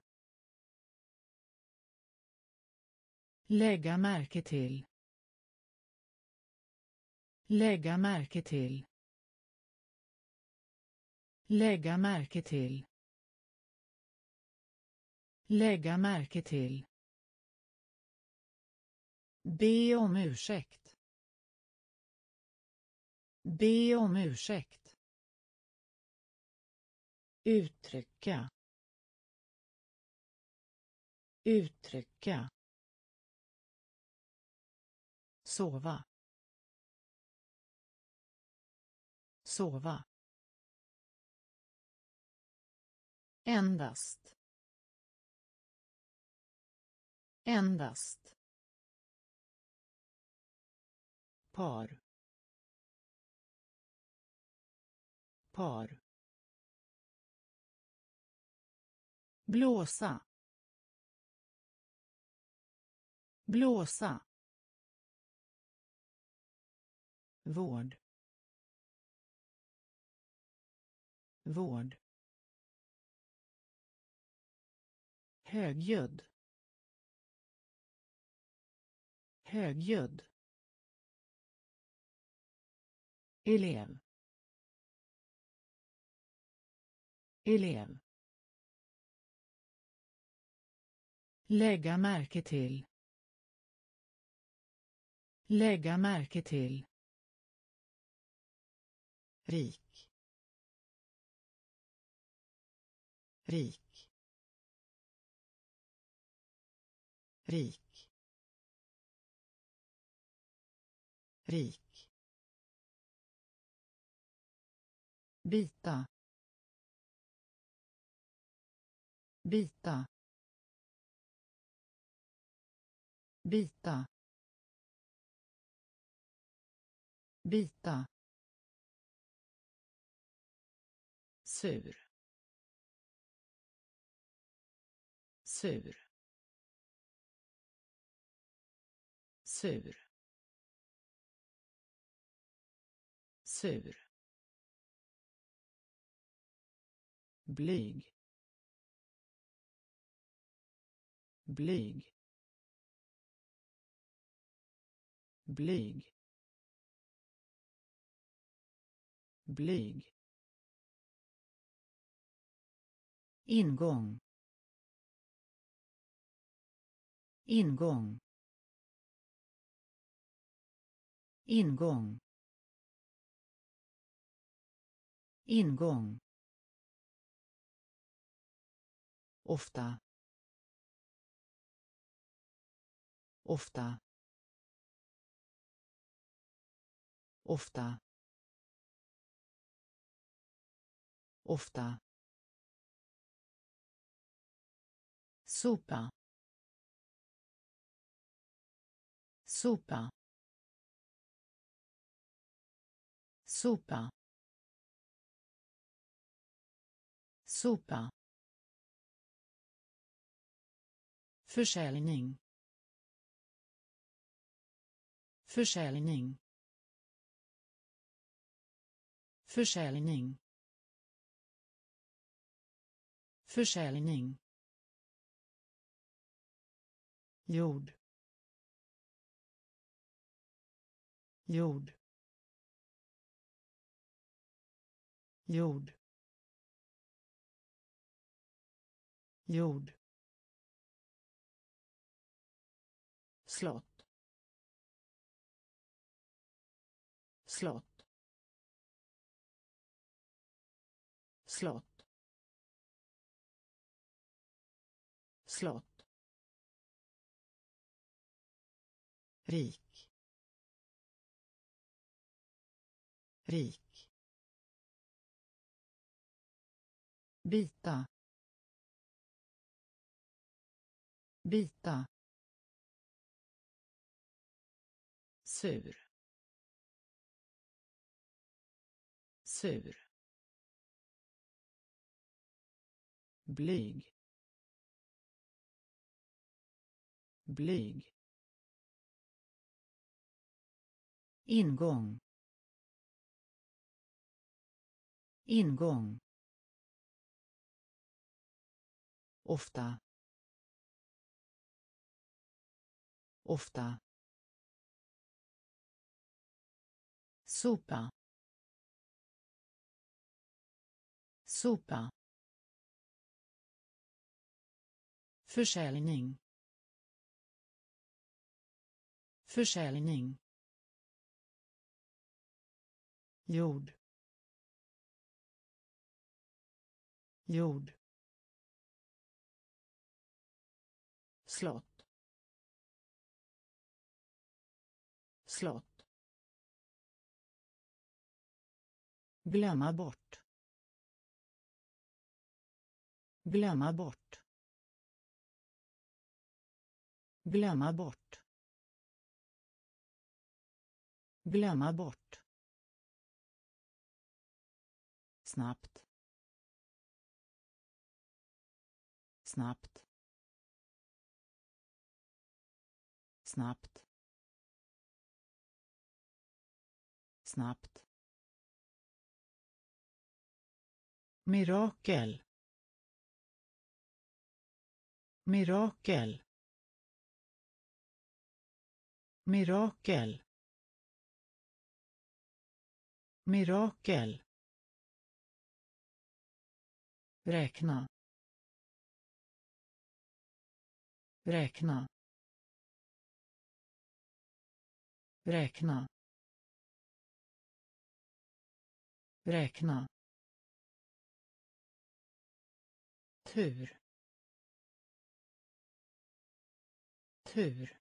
lägga märke till, lägga märke till, lägga märke till, lägga märke till, be om ursäkt, be om ursäkt, uttrycka, uttrycka, sova, sova, endast, endast, par, par, blåsa, blåsa, vård, vård, högljudd, högljudd, elev, elev, lägga märke till, lägga märke till, rik, rik, rik, rik, bita, bita, bita, bita, sur, sur, sur, sur, blyg, blyg, blyg, blyg, ingång, ingång, ingång, ingång, ofta, ofta, ofta, ofta, sopa, sopa, sopa, sopa, försäljning, försäljning, försäljning, försäljning, jord, jord, jord, jord, slott, slott, slott, slott, rik, rik, bita, bita, sur, sur, blyg, blyg, ingång, ingång, ofta, ofta, sopa, sopa, försäljning, försäljning, jord, jord, slott, slott, Glömma bort. Glömma bort. Glömma bort. Glömma bort. Snabbt. Snabbt. Snabbt. Snabbt. Mirakel. Mirakel. Mirakel. Mirakel. Räkna. Räkna. Räkna. Räkna. Tur. Tur.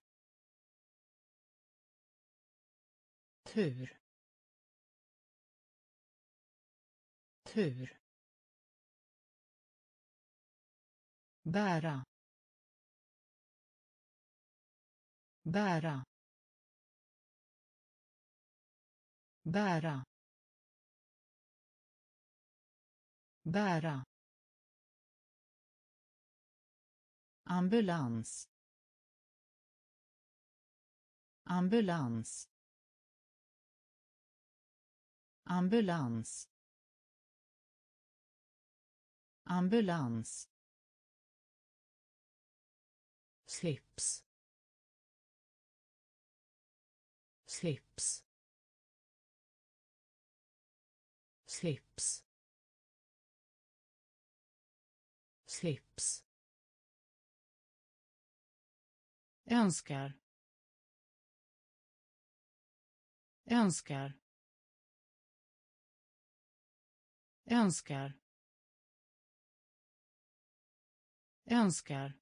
Tur. Tur. Bära. Bära. Bära. Bära. Ambulans. Ambulans. Ambulans. Ambulans. Slips. Slips. Slips. Slips. Önskar. Önskar. Önskar. Önskar.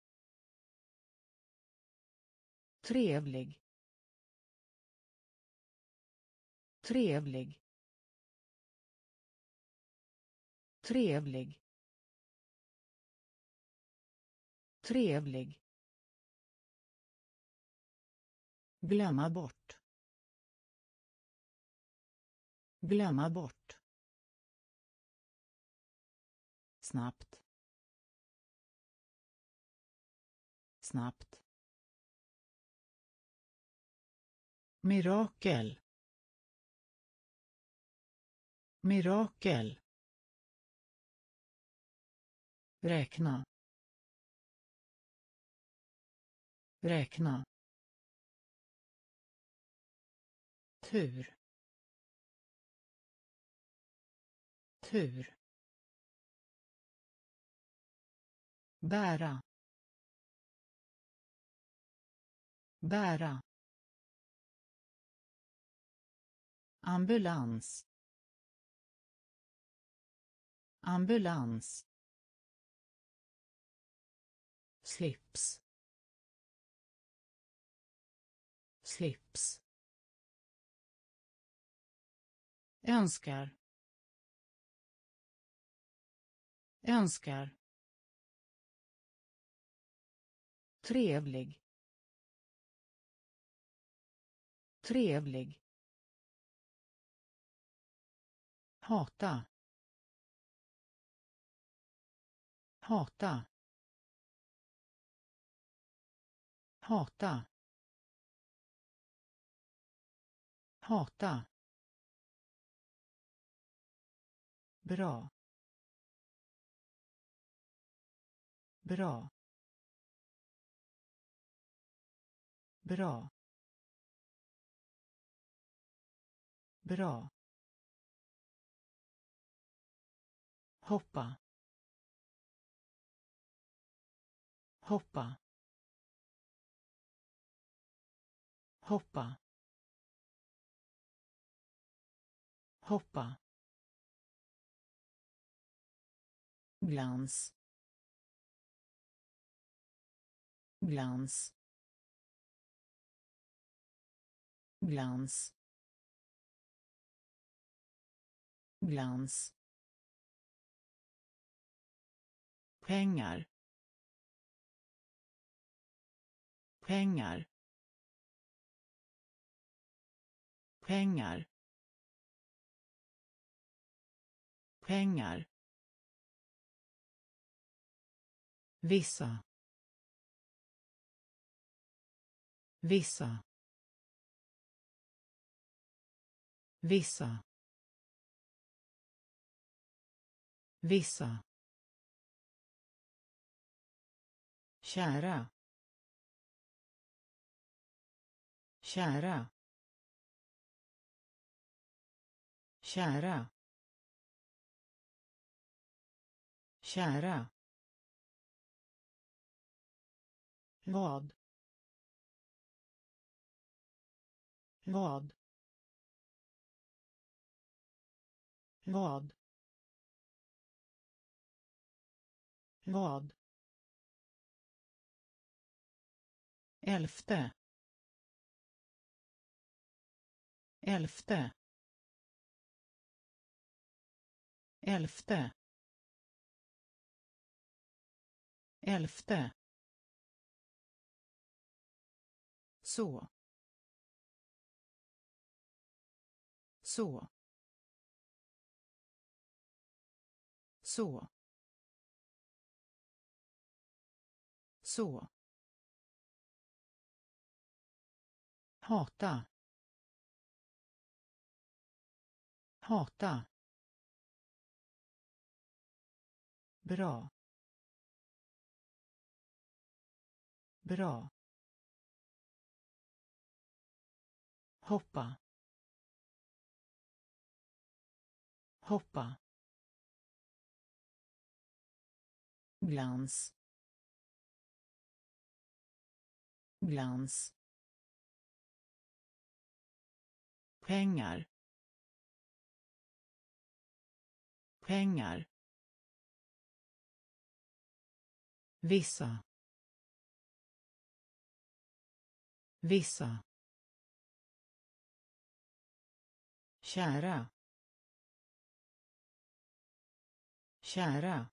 Trevlig. Trevlig. Trevlig. Trevlig. Glömma bort. Glömma bort. Snabbt. Snabbt. Mirakel. Mirakel. Räkna. Räkna. Tur. Tur. Bära. Bära. Ambulans. Ambulans. Slips. Slips. Önskar. Önskar. Trevlig. Trevlig. Hata. Hata. Hata. Hata. Bra. Bra. Bra. Bra. Hoppa. Hoppa. Hoppa. Hoppa. Glans. Glans. Glans. glans, pengar, pengar, pengar, pengar, vissa, vissa, vissa, vissa, kära, kära, kära, kära, vad, vad, vad, vad, elfte, elfte, elfte, elfte, så, så, så, så, hata, hata, bra, bra, hoppa, hoppa, glans, glans, pengar, pengar, vissa, vissa, kära, kära,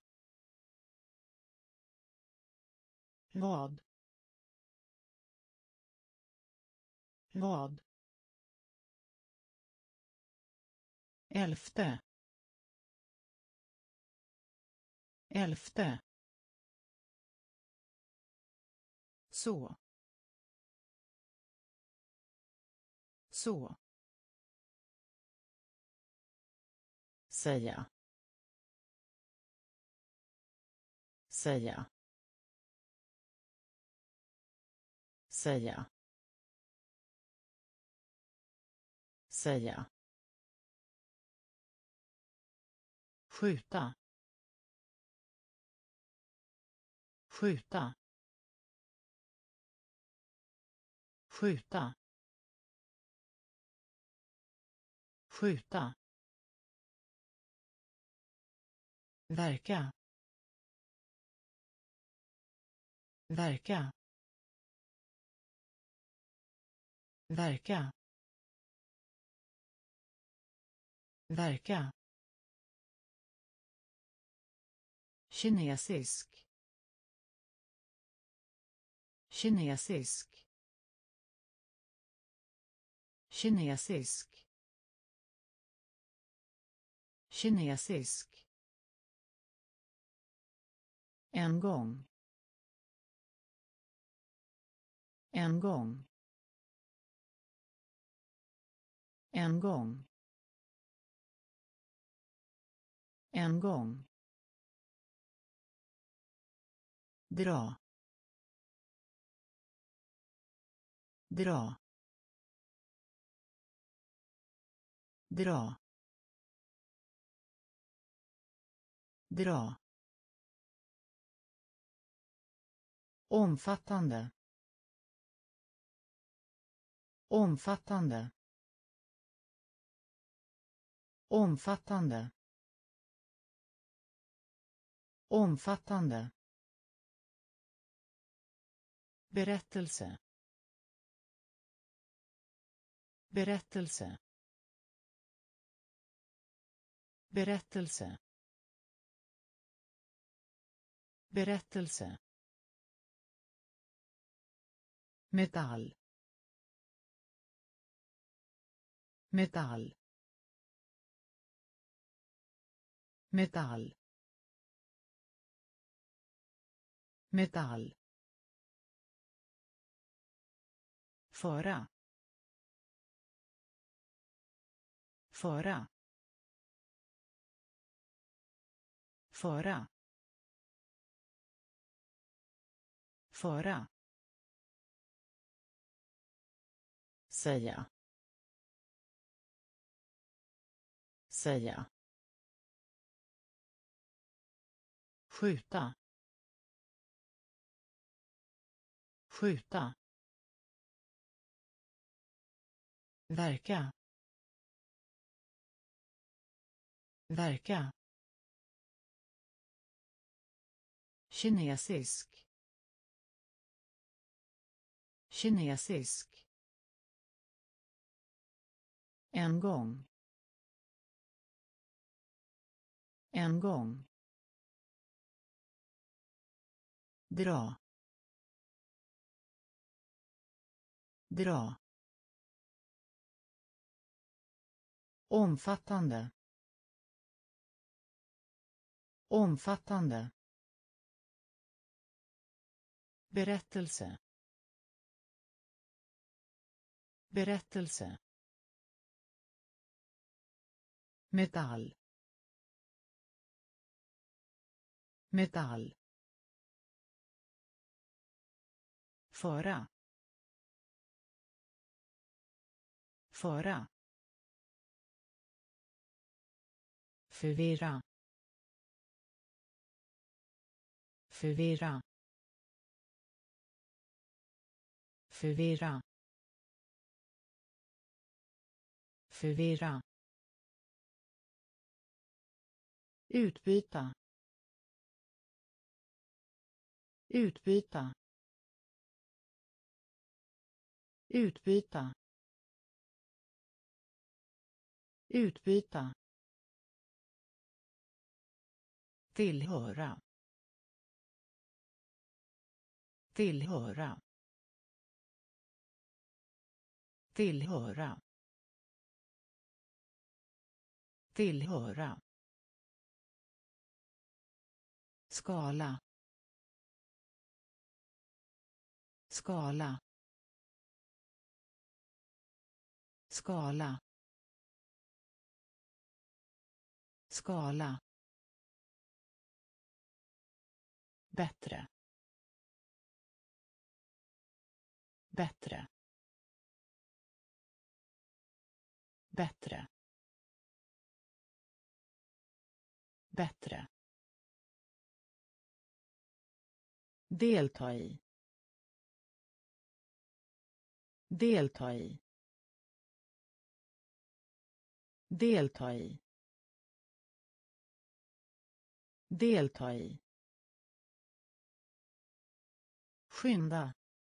vad, vad, elfte, elfte, så, så, säga, säga, säga, säga, skjuta, skjuta, skjuta, skjuta, verka, verka, verka, verka, kinesisk, kinesisk, kinesisk, kinesisk, en gång, en gång, en gång, en gång, dra, dra, dra, dra, omfattande, omfattande, omfattande, omfattande, berättelse, berättelse, berättelse, berättelse, metall, metall, metall, metall, föra, föra, föra, föra, säga, säga, skjuta, skjuta, verka, verka, kinesisk, kinesisk, en gång, en gång, dra, dra, omfattande, omfattande, berättelse, berättelse, metall, metall, föra, föra, förvirra, förvirra, förvirra, förvirra, utbyta, utbyta, utbyta, utbyta, tillhöra, tillhöra, tillhöra, tillhöra, skala, skala, skala, skala, bättre, bättre, bättre, bättre, delta i, delta i, delta i, delta i, skynda,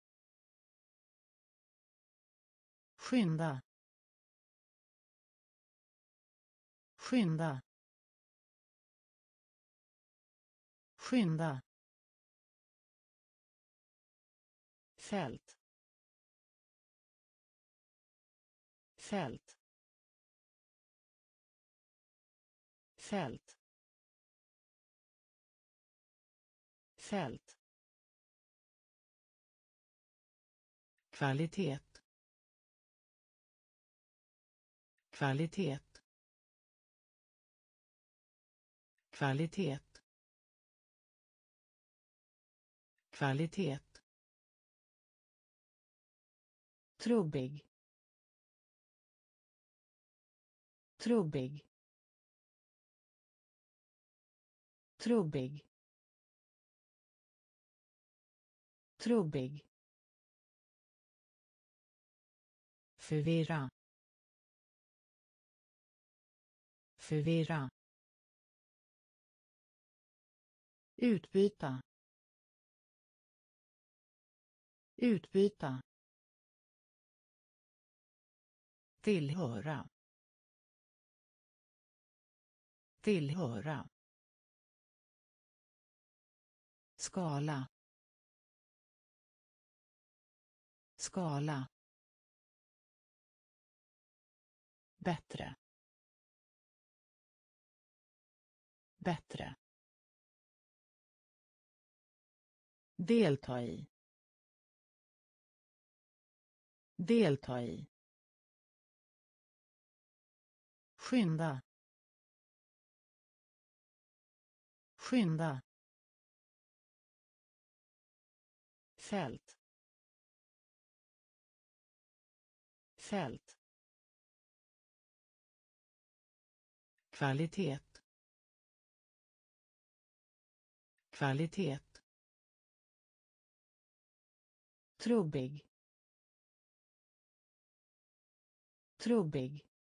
skynda, skynda, skynda, fält, fält, fält, fält, kvalitet, kvalitet, kvalitet, kvalitet, trubbig, trubbig, trubbig, trubbig, förvirra, förvirra, utbyta, utbyta, tillhöra, tillhöra, skala, skala, bättre, bättre, delta i, delta i, skynda, skynda, fält, fält, kvalitet, kvalitet, trubbig, trubbig,